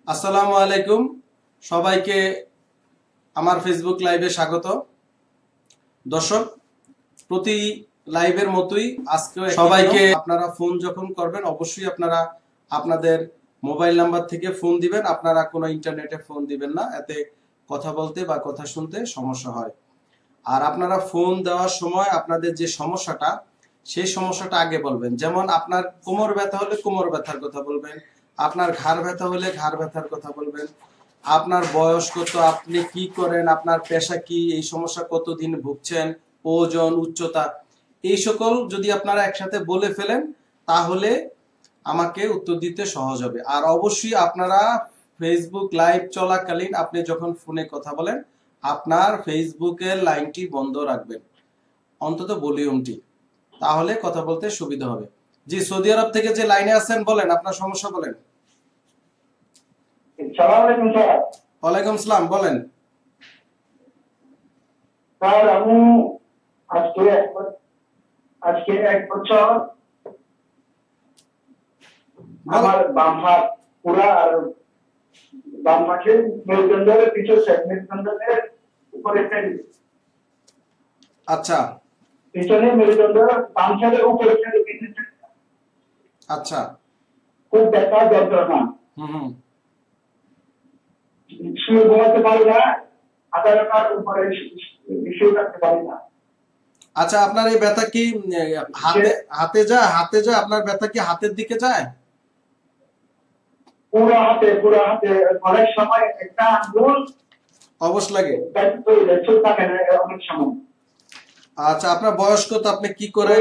আসসালামু আলাইকুম সবাইকে আমার ফেসবুক লাইভে স্বাগত। দর্শক, প্রতি লাইভের মতোই আজকে সবাইকে আপনারা ফোন যখন করবেন অবশ্যই আপনারা আপনাদের মোবাইল নাম্বার থেকে ফোন দিবেন। আপনারা কোনো ইন্টারনেটে ফোন দিবেন না, এতে কথা বলতে বা কথা শুনতে সমস্যা হয়। আর আপনারা ফোন দেওয়ার সময় আপনাদের যে সমস্যাটা সেই সমস্যাটা আগে বলবেন। যেমন আপনার কোমর ব্যথা হলে কোমর ব্যথার কথা বলবেন, আপনার ঘাড় ব্যথা হলে ঘাড় ব্যথার কথা বলবেন, আপনার বয়স কত, আপনি কি করেন, আপনার পেশা কি, এই সমস্যা কতদিন ভুগছেন, ওজন, উচ্চতা, এই সকল যদি আপনারা একসাথে বলে ফেলেন তাহলে আমাকে উত্তর দিতে সহজ হবে। আর অবশ্যই আপনারা ফেসবুক লাইভ চলাকালীন আপনি যখন ফোনে কথা বলেন আপনার ফেসবুকের লাইনটি বন্ধ রাখবেন, অন্তত ভলিউমটি, তাহলে কথা বলতে সুবিধা হবে। জি, সৌদি আরব থেকে যে লাইনে আছেন বলেন, আপনার সমস্যা বলেন। ওয়ালাইকুম আসসালাম, বলেন। স্যার, আমি আজকে এক বছর আমার বাম হাত পুরা আর বাম পাশে মেরুদণ্ডের পিছনে মেরুদণ্ডের উপরে ফেলি। আচ্ছা, পিছনে মেরুদণ্ডের বাম সাইডের উপরে ফেলি। আচ্ছা, খুব ব্যথা যন্ত্রণা, শুয়ে ঘুমাতে পারি না, আধা ঘন্টার উপরে শুয়ে থাকতে পারি না। আচ্ছা, আপনার এই ব্যথা কি হাতে যায়? আপনার ব্যথা কি হাতের দিকে যায়? পুরো হাতে অনেক সময় একটা আঙ্গুল অবশ লাগে। থাকে না অনেক সময়। আচ্ছা, আপনার বয়স কত, আপনি কি করেন?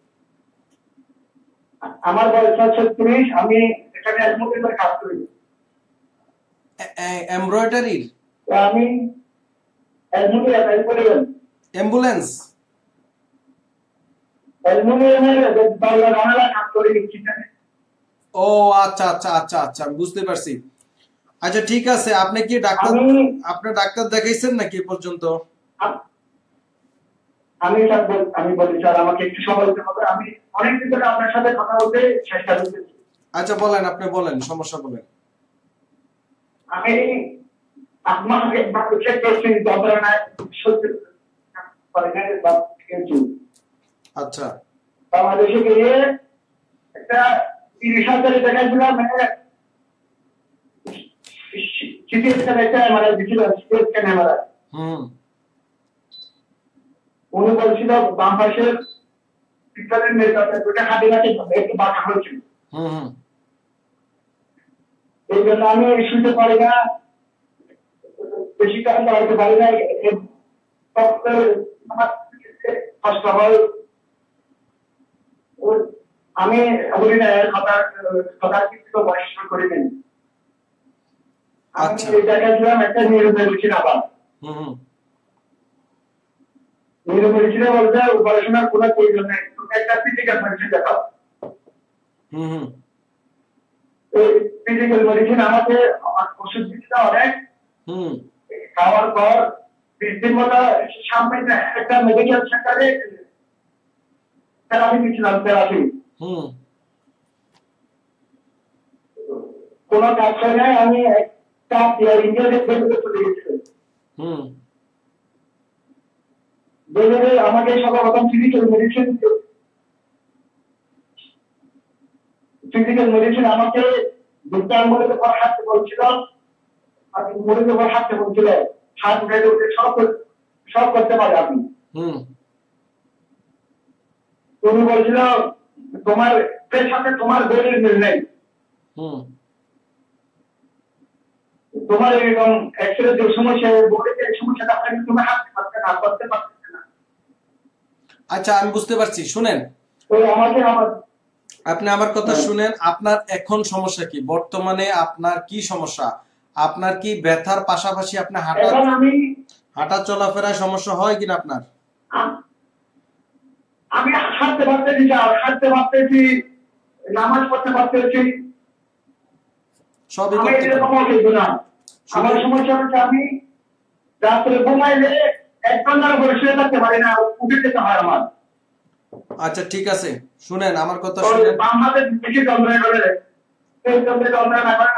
আমার বয়স 36। আমি এখানে এমব্রয়ডারির কাজ করি। এমব্রয়ডারির? আমি অ্যাম্বুলেন্স কাজ করি। ও আচ্ছা আচ্ছা আচ্ছা আচ্ছা, বুঝতে পারছি। আচ্ছা, ঠিক আছে, আপনি কি আপনার ডাক্তার দেখাইছেন নাকি এ পর্যন্ত? আমি বলি স্যার, আমাকে একটু সময় দিতে হবে। আমি অনেকদিন ধরে আপনার সাথে কথা বলতে চেষ্টা করতেছি। আচ্ছা, বলেন, আপনি বলেন, সমস্যা বলেন। আমি আপনাকে চেক করছি, যন্ত্রণায় সত্যি আচ্ছা, বাংলাদেশে গিয়ে একটা 30,000 দেখাইছিলাম, উনি বলছিল বাম পাশের পিছনের দুটা হাতে একটু বাঁকা হয়েছিল। এই জন্য আমি শুনতে পারি না, বেশি কাজ চালাতে পারি না, কষ্ট হয়। আমি বলি না কথা কিছু বয়স করে নেই। আমি দেখাচ্ছিলাম একটা নিউরোমেডিসিন, আবার নিউরোমেডিসিনে বলতে পড়াশোনার কোনো প্রয়োজন নেই, একটা ফিজিক্যাল মেডিসিন দেখাও। ফিজিক্যাল মেডিসিন আমাকে ওষুধ দিচ্ছিল অনেক, খাওয়ার পর 20 দিন মতো সামনে একটা মেডিকেল সেন্টারে থেরাপি দিচ্ছিলাম। থেরাপি কোন কাজ করে নাই। আমি একটা ইন্ডিয়াতে চলে গেছিলাম। আমাকে সর্বপ্রথম ফিজিক্যাল মেডিসিন আমাকে দুটার মধ্যে হাঁটতে বলছিল, হাঁটতে বলছিল, হাত উঠে উঠে সব করতে পারে আপনি। তুমি বলছিল তোমার সাথে তোমার বডির মিল নেই, তোমার এরকম এক্সরে যে সমস্যা, বডিতে এই সমস্যাটা আপনাকে তুমি হাঁটতে পারছে না, করতে পারছে না। আচ্ছা, আমি বুঝতে পারছি। শুনেন, আপনি আমার কথা শুনেন। আপনার এখন সমস্যা কি? বর্তমানে আপনার কি সমস্যা? আপনার কি ব্যথার পাশাপাশি আপনার হাঁটা চলাফেরায় সমস্যা হয় কিনা আপনার? আমি হাঁটতে পারতেছি, নামাজ পড়তে পারতেছি, সবই করতে পারেন। আমার সমস্যা হচ্ছে আমি রাত্রে ঘুমাইলে 1 ঘন্টার উপরে শুয়ে থাকতে পারি না, উঠে যেতে হয় আমার। আচ্ছা, ঠিক আছে, শুনেন আমার কথা শুনেন। বাম হাতে বেশি যন্ত্রণা করে, এই যন্ত্রণা না করে না স্যার।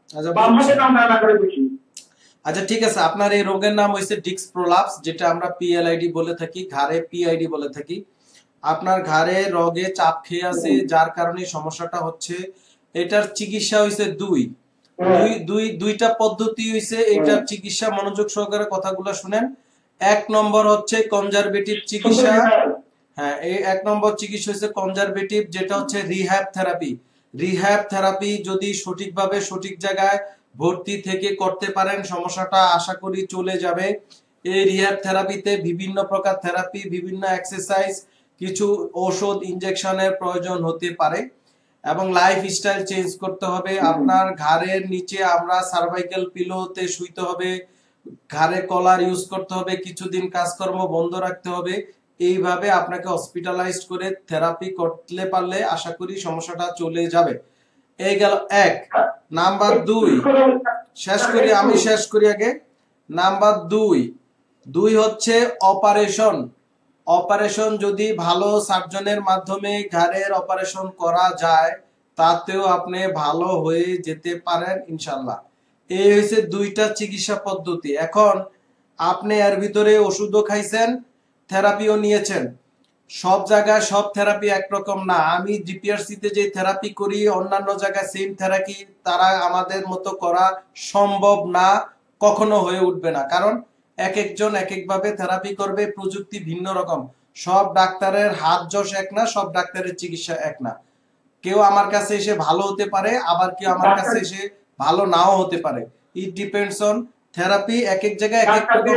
আচ্ছা বাম বুঝছি। হাতে কামড়ানো করে বেশি। আচ্ছা ঠিক আছে, আপনার এই রোগের নাম হইছে ডিস্ক প্রলাপস, যেটা আমরা পিএলআইডি বলে থাকি, ঘাড়ে পিআইডি বলে থাকি। আপনার ঘাড়ে রগে চাপ খেয়ে আছে, যার কারণে সমস্যাটা হচ্ছে। এটার চিকিৎসা হইছে দুইটা পদ্ধতি হইছে এটার চিকিৎসা। মনোযোগ সহকারে কথাগুলো শুনেন। 1 নম্বর হচ্ছে কনজারভেটিভ চিকিৎসা। হ্যাঁ, এই 1 নম্বর চিকিৎসা হচ্ছে কনজারভেটিভ, যেটা হচ্ছে রিহ্যাব থেরাপি। রিহ্যাব থেরাপি যদি সঠিকভাবে সঠিক জায়গায় ভর্তি থেকে করতে পারেন, সমস্যাটা আশা করি চলে যাবে। এই রিহ্যাব থেরাপিতে বিভিন্ন প্রকার থেরাপি, বিভিন্ন এক্সারসাইজ, কিছু ঔষধ, ইনজেকশনের প্রয়োজন হতে পারে এবং লাইফস্টাইল চেঞ্জ করতে হবে। আপনার ঘাড়ের নিচে আমরা সার্ভাইকাল পিলোতে শুইতে হবে, ঘাড়ে কলার ইউজ করতে হবে, কিছুদিন কাজকর্ম বন্ধ রাখতে হবে। এইভাবে আপনাকে হসপিটালাইজড করে থেরাপি করতে পারলে আশা করি সমস্যাটা চলে যাবে। এই গেল 1। নাম্বার 2 আমি শেষ করি আগে। নাম্বার 2 হচ্ছে অপারেশন। অপারেশন যদি ভালো সার্জনের মাধ্যমে ঘাড়ের অপারেশন করা যায়, তাতেও আপনি ভালো হয়ে যেতে পারেন ইনশাল্লাহ। এই হয়েছে 2টা চিকিৎসা পদ্ধতি। এখন আপনি এর ভিতরে ওষুধও খাইছেন, থেরাপিও নিয়েছেন। সব জায়গায় সব থেরাপি একরকম না। আমি জিপিআরসি তে যে থেরাপি করি, অন্যান্য জায়গায় সেম থেরাপি তারা আমাদের মতো করা সম্ভব না, কখনো হয়ে উঠবে না। কারণ এক একজন এক একভাবে থেরাপি করবে, প্রযুক্তি ভিন্ন রকম। সব ডাক্তারের হাত যশ এক না, সব ডাক্তারের চিকিৎসা এক না। কেউ আমার কাছে এসে ভালো হতে পারে, আবার কেউ আমার কাছে এসে ভালো নাও হতে পারে। ইট ডিপেন্ডস অন থেরাপি, এক এক জায়গায় এক এক রকম।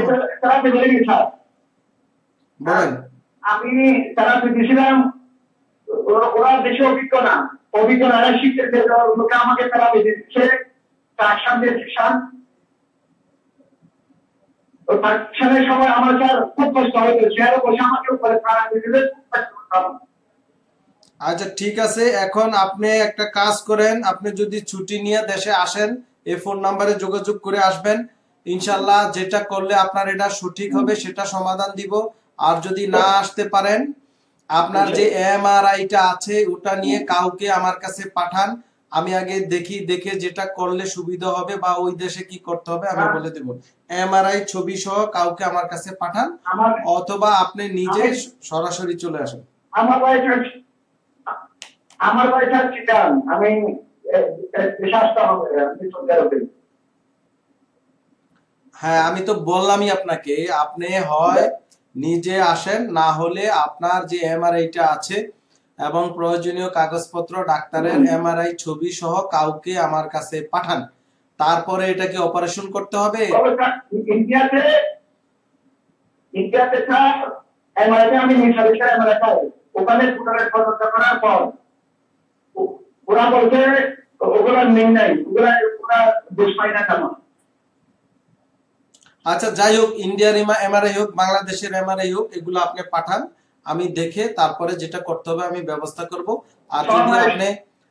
বলেন। আমি থেরাপি দিয়েছিলাম, ওরা বেশি অভিজ্ঞ না শিখতেছে, লোকে আমাকে থেরাপি দিচ্ছে, ট্রাকশন দিয়ে সময় আমার স্যার খুব কষ্ট হয়েছে, চেয়ারে বসে আমাকে উপরে থেরাপি দিলে। আচ্ছা ঠিক আছে, এখন আপনি একটা কাজ করেন, আপনি যদি ছুটি নিয়ে দেশে আসেন, এই ফোন নাম্বারে যোগাযোগ করে আসবেন। ইনশাল্লাহ যেটা করলে আপনার এটা সঠিক হবে সেটা সমাধান দিব। আর যদি না আসতে পারেন, আপনার যে এমআরআইটা আছে ওটা নিয়ে কাউকে আমার কাছে পাঠান। আমি আগে দেখে যেটা করলে সুবিধা হবে বা ওই দেশে কি করতে হবে আমি বলে দেব। এমআরআই ছবি সহ কাউকে আমার কাছে পাঠান, অথবা আপনি নিজে সরাসরি চলে আসেন। আমার বাড়িটা চিটান, আমি হ্যাঁ, আমি তো বললামই আপনাকে, আপনি হয় নিজে আসেন, না হলে আপনার যে এমআরআইটা আছে এবং প্রয়োজনীয় কাগজপত্র, ডাক্তারের এমআরআই ছবি সহ কাউকে আমার কাছে পাঠান। তারপরে এটাকে অপারেশন করতে হবে। ইন্ডিয়াতে আমি ওখানে করার পর ওরা বলছে ওগুলা নেই নাই, ওরা দেশ পাই না কেন। আচ্ছা যাই হোক, ইন্ডিয়ার এমআরআই হোক, বাংলাদেশের এমআরআই হোক, এগুলো আপনি পাঠান। আমি দেখে তারপরে যেটা করতে হবে আমি ব্যবস্থা করব। আর যদি আপনি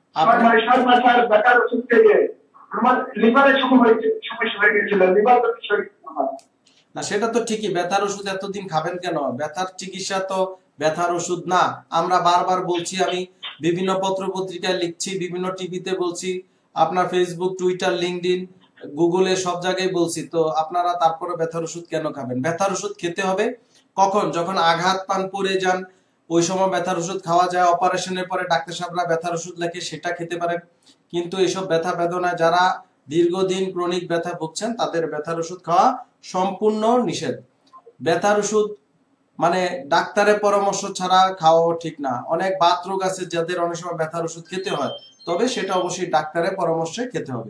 আমার লিভারের সমস্যা হয়ে গেছিল, লিভার তো না, সেটা তো ঠিকই। ব্যথার ওষুধ এতদিন খাবেন কেন? ব্যথার চিকিৎসা তো ব্যথার ওষুধ না। আমরা বারবার বলছি, আমি বিভিন্ন পত্র পত্রিকায় লিখছি, বিভিন্ন টিভিতে বলছি, আপনার ফেসবুক, টুইটার, লিঙ্কডইন, গুগলে সব জায়গায় বলছি। তো আপনারা তারপরে ব্যথার ওষুধ কেন খাবেন? ব্যথার ওষুধ খেতে হবে কখন? যখন আঘাত পান, পড়ে যান, ওই সময় ব্যথার ওষুধ খাওয়া যায়। অপারেশনের পরে ডাক্তার সাহেবরা ব্যথার ওষুধ লেখে, সেটা খেতে পারেন। কিন্তু এইসব ব্যথা বেদনায় যারা দীর্ঘদিন ক্রনিক ব্যথা ভুগছেন, তাদের ব্যথার ওষুধ খাওয়া সম্পূর্ণ নিষেধ। ব্যথার ওষুধ মানে ডাক্তারের পরামর্শ ছাড়া খাওয়া ঠিক না। অনেক বাত রোগ আছে যাদের অনেক সময় ব্যথার ওষুধ খেতে হয়, তবে সেটা অবশ্যই ডাক্তারের পরামর্শে খেতে হবে।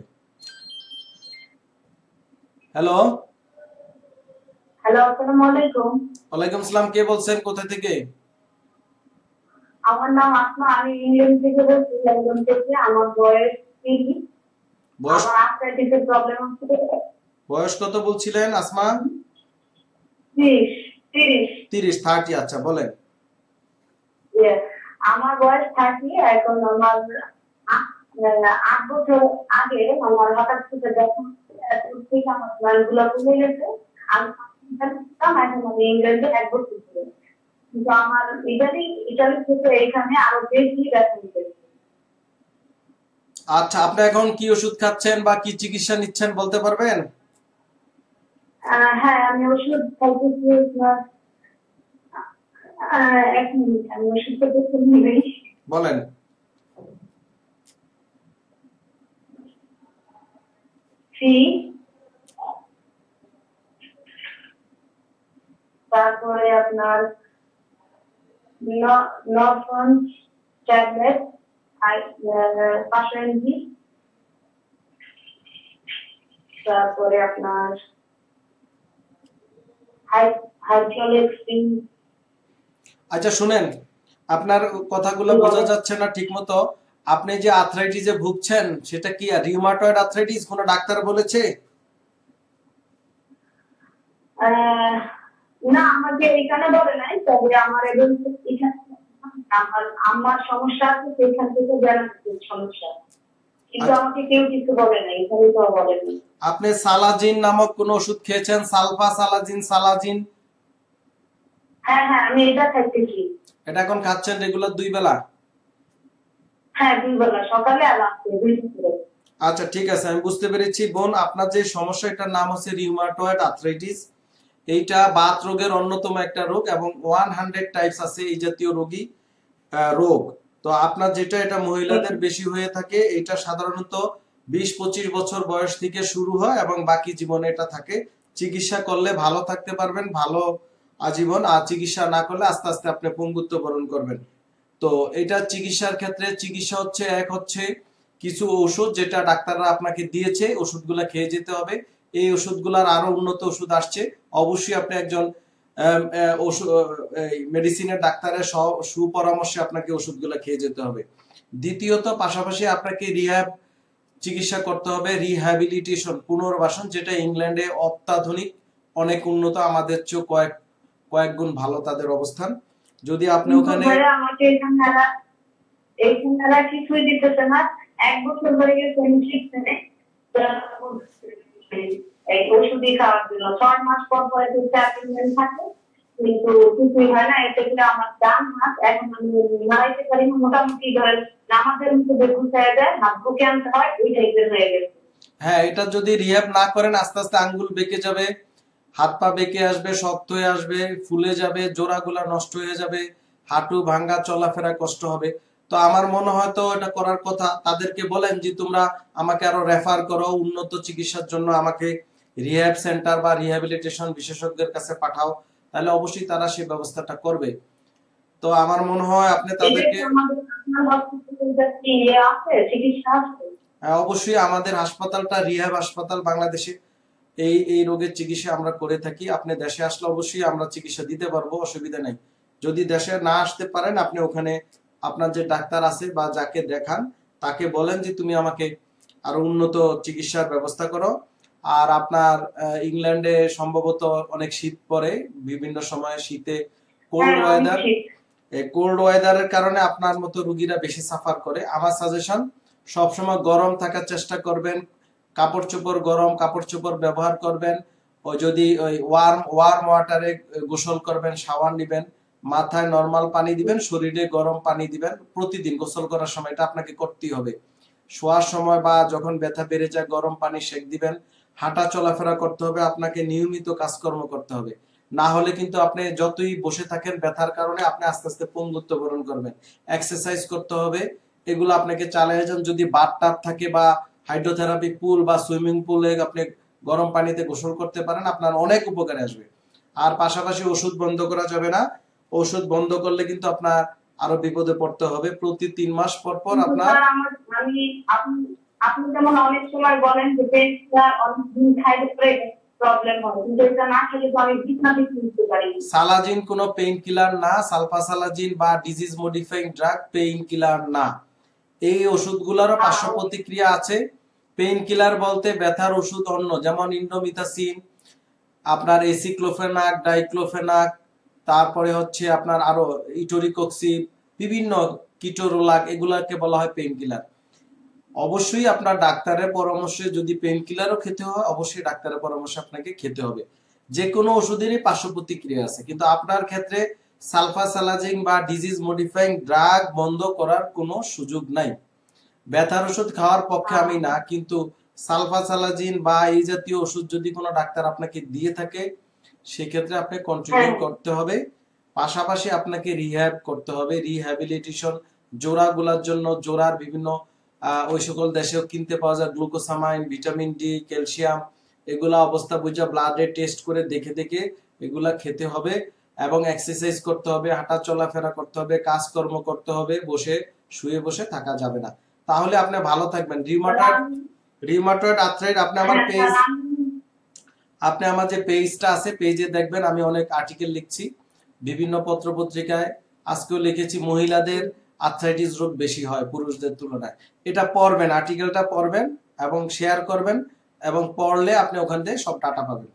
হ্যালো, আসসালামু আলাইকুম। ওয়ালাইকুম আসসালাম। কে বলছেন, কোথা থেকে? আমার নাম আসমা, আমি ইংল্যান্ড থেকে বলছি, লন্ডন থেকে। আমার বয়স 30। আমার আর্থ্রাইটিসের প্রবলেম হচ্ছে। বয়স কত বলছিলেন আসমা? 30। আচ্ছা বলেন। আমার বয়স 30। এখন আমার 8 বছর আগে আমার হঠাৎ করে যখন আমার স্নায়ুগুলো কমে গেছে, আমি এখন আমি ইংল্যান্ডে 1 বছর ছিল। কিন্তু আমার ইটালি থেকে এখানে আরো বেশি ব্যথা হয়েছে। আচ্ছা, আপনি এখন কি ওষুধ খাচ্ছেন বা কি চিকিৎসা নিচ্ছেন বলতে পারবেন? হ্যাঁ, আমি ওষুধ খাইতেছি আপনার, এক মিনিট, আমি ওষুধটা দেখে নিবি। বলেন। তারপরে আপনার নরফন ট্যাবলেট 500 mg, তারপরে আপনার হাইড্রোলেক্সিন। আচ্ছা শুনেন, আপনার কথাগুলো বোঝা যাচ্ছে না ঠিক মতো। আপনি যে আর্থ্রাইটিসে ভুগছেন সেটা কি রিউমাটয়েড আর্থ্রাইটিস কোনো ডাক্তার বলেছে? না, আমাকে এখানে বলে নাই, তবে আমার এবং আমার সমস্যা আছে সেখান থেকে জানাচ্ছি সমস্যা, কিন্তু আমাকে কেউ কিছু বলে নাই, এখানে তো বলেনি। আপনি সালাজিন নামক কোন ওষুধ খেয়েছেন? Sulfasalazine, salazine? হ্যাঁ হ্যাঁ, আমি এটা খাইতেছি। এটা এখন খাচ্ছেন রেগুলার 2 বেলা? হ্যাঁ, 2 বেলা, সকালে আর রাতে 2 করে। আচ্ছা ঠিক আছে, আমি বুঝতে পেরেছি বোন। আপনার যে সমস্যা এটার নাম হচ্ছে রিউমাটয়েড আর্থ্রাইটিস। এইটা বাত রোগের অন্যতম একটা রোগ এবং 100 টাইপস আছে এই জাতীয় রোগ। তো আপনার যেটা এটা মহিলাদের বেশি হয়ে থাকে। এটা সাধারণত 20-25 বছর বয়স থেকে শুরু হয় এবং বাকি জীবনে এটা থাকে। চিকিৎসা করলে ভালো থাকতে পারবেন, ভালো আজীবন। আর চিকিৎসা না করলে আস্তে আস্তে আপনি পঙ্গুত্ব বরণ করবেন। তো এটা চিকিৎসার ক্ষেত্রে চিকিৎসা হচ্ছে এক হচ্ছে কিছু ওষুধ যেটা ডাক্তাররা আপনাকে দিয়েছে, ওষুধগুলা খেয়ে যেতে হবে। এই ওষুধগুলার আরো উন্নত ওষুধ আসছে, অবশ্যই আপনি একজন মেডিসিনের ডাক্তারের সুপরামর্শে আপনাকে ওষুধগুলা খেয়ে যেতে হবে। দ্বিতীয়ত পাশাপাশি আপনাকে রিহ্যাব চিকিৎসা করতে হবে, রিহ্যাবিলিটেশন, পুনর্বাসন, যেটা ইংল্যান্ডে অত্যাধুনিক, অনেক উন্নত, আমাদের চেয়ে কয়েক গুণ ভালো তাদের অবস্থান। যদি আপনি ওখানে আমাকে এখানে কিছুই দিতেছে না, 1 বছর হয়ে গেছে এই ওষুধই খাওয়ার জন্য। 6 মাস পর পর ট্রিটমেন্ট থাকে, কিন্তু কিছুই হয় না। এতে করে আমার ডান হাত এখন আমি নাড়াইতে পারি না, মোটামুটি ধরেন নামাজের মধ্যে বেগুন চাই যায়, হাত বুকে আনতে হয়, ওই টাইপের হয়ে গেছে। হ্যাঁ, এটা যদি রিহ্যাব না করেন আস্তে আস্তে আঙ্গুল বেঁকে যাবে, হাত পা বেঁকে আসবে, শক্ত হয়ে আসবে, ফুলে যাবে, জোড়াগুলা নষ্ট হয়ে যাবে, হাঁটু ভাঙ্গা, চলাফেরা কষ্ট হবে। তো আমার মনে হয় তো এটা করার কথা। তাদেরকে বলেন যে তোমরা আমাকে আরো রেফার করো, উন্নত চিকিৎসার জন্য আমাকে রিহ্যাব সেন্টার বা রিহ্যাবিলিটেশন বিশেষজ্ঞের কাছে পাঠাও, তাহলে অবশ্যই তারা সেই ব্যবস্থাটা করবে। তো আমার মনে হয় আপনি তাদেরকে অবশ্যই, আমাদের হাসপাতালটা রিহ্যাব হাসপাতাল বাংলাদেশে এই রোগের চিকিৎসা আমরা করে থাকি। আপনি দেশে আসলে অবশ্যই আমরা চিকিৎসা দিতে পারবো, অসুবিধা নেই। যদি দেশে না আসতে পারেন আপনি ওখানে আপনার যে ডাক্তার আছে বা যাকে দেখান তাকে বলেন যে তুমি আমাকে আরো উন্নত চিকিৎসার ব্যবস্থা করো। আর আপনার ইংল্যান্ডে সম্ভবত অনেক শীত পড়ে, বিভিন্ন সময় শীতে কোল্ড ওয়েদারের কারণে আপনার মতো রোগীরা বেশি সাফার করে। আমার সাজেশন, সবসময় গরম থাকার চেষ্টা করবেন, কাপড় চোপড় গরম কাপড় চোপড় ব্যবহার করবেন। ওই যদি ওই ওয়ার্ম ওয়াটারে গোসল করবেন, শাওয়ার নিবেন, মাথায় নরমাল পানি দিবেন, শরীরে গরম পানি দিবেন প্রতিদিন গোসল করার সময়। এটা আপনাকে করতেই হবে। শোয়ার সময় বা যখন ব্যথা বেড়ে যায় গরম পানি সেক দিবেন। হাঁটা চলাফেরা করতে হবে, আপনাকে নিয়মিত কাজকর্ম করতে হবে। না হলে কিন্তু আপনি যতই বসে থাকেন ব্যথার কারণে আপনি আস্তে আস্তে পঙ্গুত্ব বরণ করবেন। এক্সারসাইজ করতে হবে, এগুলো আপনাকে চালিয়ে যান। যদি বাথটাব থাকে বা হাইড্রোথেরাপি পুল বা সুইমিং পুলে আপনি গরম পানিতে গোসল করতে পারেন, আপনার অনেক উপকারে আসবে। আর পাশাপাশি ওষুধ বন্ধ করা যাবে না। ওষুধ বন্ধ করলে কিন্তু আপনার আরো বিপদে পড়তে হবে। প্রতি 3 মাস পর পর আপনার আপনি যেমন অনেক সময় বলেন যে পেটটা অনেক দিন খাইলে পরে প্রবলেম হয়, কিন্তু এটা না খেলে তো আমি বিছনা থেকে উঠতে পারি। সালাজিন কোনো পেইন কিলার না, সালফাসালাজিন বা disease modifying drug pain killer না। এই ওষুধগুলোরও পার্শ্ব প্রতিক্রিয়া আছে। পেইন কিলার বলতে ব্যথার ওষুধ অন্য, যেমন ইন্ডোমিথাসিন, আপনার এসিক্লোফেনাক, ডাইক্লোফেনাক, তারপরে হচ্ছে আপনার আরো ইটোরিকক্সিব, বিভিন্ন কিটোরোলাক, এগুলাকে বলা হয় পেইন কিলার। অবশ্যই আপনার ডাক্তারের পরামর্শে, যদি পেইন কিলারও খেতে হয় অবশ্যই ডাক্তারের পরামর্শে আপনাকে খেতে হবে। যে কোনো ওষুধেরই পার্শ্ব প্রতিক্রিয়া আছে, কিন্তু আপনার ক্ষেত্রে সালফাসালাজিন বা ডিজিজ মডিফাইং ড্রাগ বন্ধ করার কোনো সুযোগ নাই। ব্যথার ওষুধ খাওয়ার পক্ষে আমি না, কিন্তু সালফাসালাজিন বা এই জাতীয় ওষুধ যদি কোনো ডাক্তার আপনাকে দিয়ে থাকে সেক্ষেত্রে আপনি কন্টিনিউ করতে হবে। পাশাপাশি আপনাকে রিহ্যাব করতে হবে, রিহ্যাবিলিটেশন। জোড়াগুলোর জন্য জোড়ার বিভিন্ন ওই সকল দেশেও কিনতে পাওয়া যায় গ্লুকোসামাইন, ভিটামিন ডি, ক্যালসিয়াম, এগুলা অবস্থা বুঝা ব্লাডে টেস্ট করে দেখে দেখে এগুলা খেতে হবে এবং এক্সারসাইজ করতে হবে, হাঁটা চলাফেরা করতে হবে, কাজকর্ম করতে হবে, বসে শুয়ে বসে থাকা যাবে না, তাহলে আপনি ভালো থাকবেন। রিউমাটয়েড আর্থ্রাইট আপনি আমার পেজ, আপনি আমার যে পেজটা আছে পেজে দেখবেন আমি অনেক আর্টিকেল লিখছি বিভিন্ন পত্র পত্রিকায়। আজকেও লিখেছি মহিলাদের আর্থ্রাইটিস রোগ বেশি হয় পুরুষদের তুলনায়। এটা পড়বেন, আর্টিকেলটা পড়বেন এবং শেয়ার করবেন, এবং পড়লে আপনি ওখান থেকে সব ডাটা পাবেন।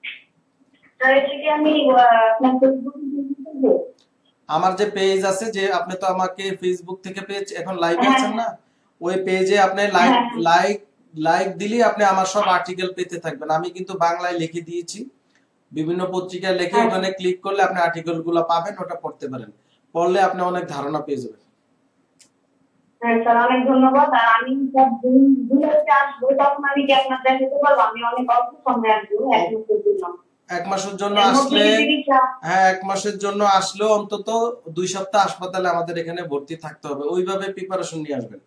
আমার যে পেজ আছে, যে আপনি তো আমাকে ফেসবুক থেকে পেজ এখন লাইভে আছেন না, ওই পেজে আপনি লাইক দিলে আপনি আমার সব আর্টিকেল পেতে থাকবেন। আমি কিন্তু বাংলায় লিখে দিয়েছি, বিভিন্ন পত্রিকায় লিখে, ওখানে ক্লিক করলে আপনি আর্টিকেল গুলো পাবেন, ওটা পড়তে পারেন। পড়লে আপনি অনেক ধারণা পেয়ে যাবেন। হ্যাঁ স্যার, অনেক ধন্যবাদ। আর আমি আসবো তখন আমি কি আপনার দেখাতে পারবো? আমি অনেক অল্প সময় আসবো, 1 মাসের জন্য। 1 মাসের জন্য আসলে, হ্যাঁ 1 মাসের জন্য আসলেও অন্তত 2 সপ্তাহ হাসপাতালে আমাদের এখানে ভর্তি থাকতে হবে, ওইভাবে প্রিপারেশন নিয়ে আসবেন।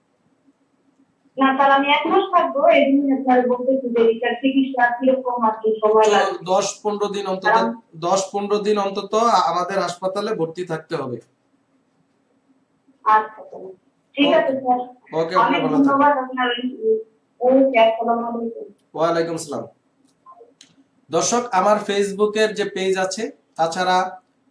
না স্যার, আমি 1 মাস থাকবো, এই জন্য স্যার বলতেছি যে এটা চিকিৎসা কিরকম আর কি সময় লাগবে। 10-15 দিন অন্তত, 10-15 দিন অন্তত আমাদের হাসপাতালে ভর্তি থাকতে হবে। আচ্ছা ঠিক আছে স্যার, ওকে, অনেক ধন্যবাদ আপনার। আসসালামু আলাইকুম। ওয়ালাইকুম আসসালাম। দর্শক, আমার ফেসবুকের যে পেজ আছে, তাছাড়া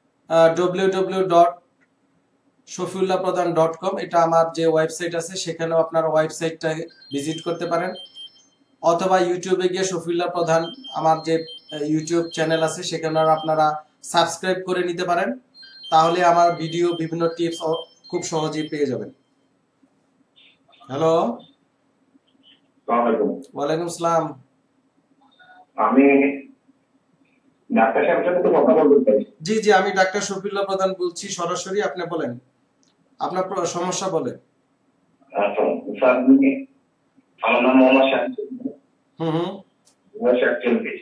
www.shafiullahpradhan.com এটা আমার যে ওয়েবসাইট আছে, সেখানেও আপনার ওয়েবসাইটটা ভিজিট করতে পারেন, অথবা ইউটিউবে গিয়ে শফিউল্লাহ প্রধান আমার যে ইউটিউব চ্যানেল আছে সেখানে আপনারা সাবস্ক্রাইব করে নিতে পারেন, তাহলে আমার ভিডিও বিভিন্ন টিপস খুব সহজেই পেয়ে যাবেন। হ্যালো, ওয়ালাইকুম আসসালাম। আমি ডাক্তার সাহেবের সাথে তো কথা বলতে চাই। জি জি, আমি ডাক্তার শফিউল্লাহ প্রধান বলছি সরাসরি, আপনি বলেন আপনার সমস্যা বলেন। আচ্ছা স্যার, আমার নাম মোহাম্মদ শাহজাহান। বয়স 41।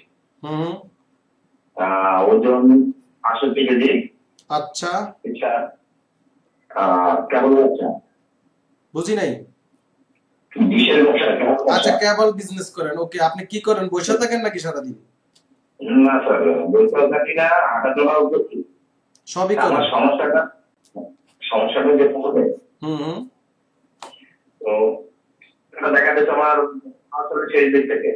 ওজন 68 কেজি। আচ্ছা, কেবল ব্যবসা। বুঝি নাই। ডিশের ব্যবসা। আচ্ছা, কেবল বিজনেস করেন, ওকে। আপনি কি করেন, বসে থাকেন নাকি সারাদিন? না স্যার, বসে থাকি না, হাঁটাচলাও করছি, সবই করেন। আমার সমস্যাটা যে পড়বে, তো এটা দেখা যাচ্ছে আমার আসলে সেই দিক থেকে।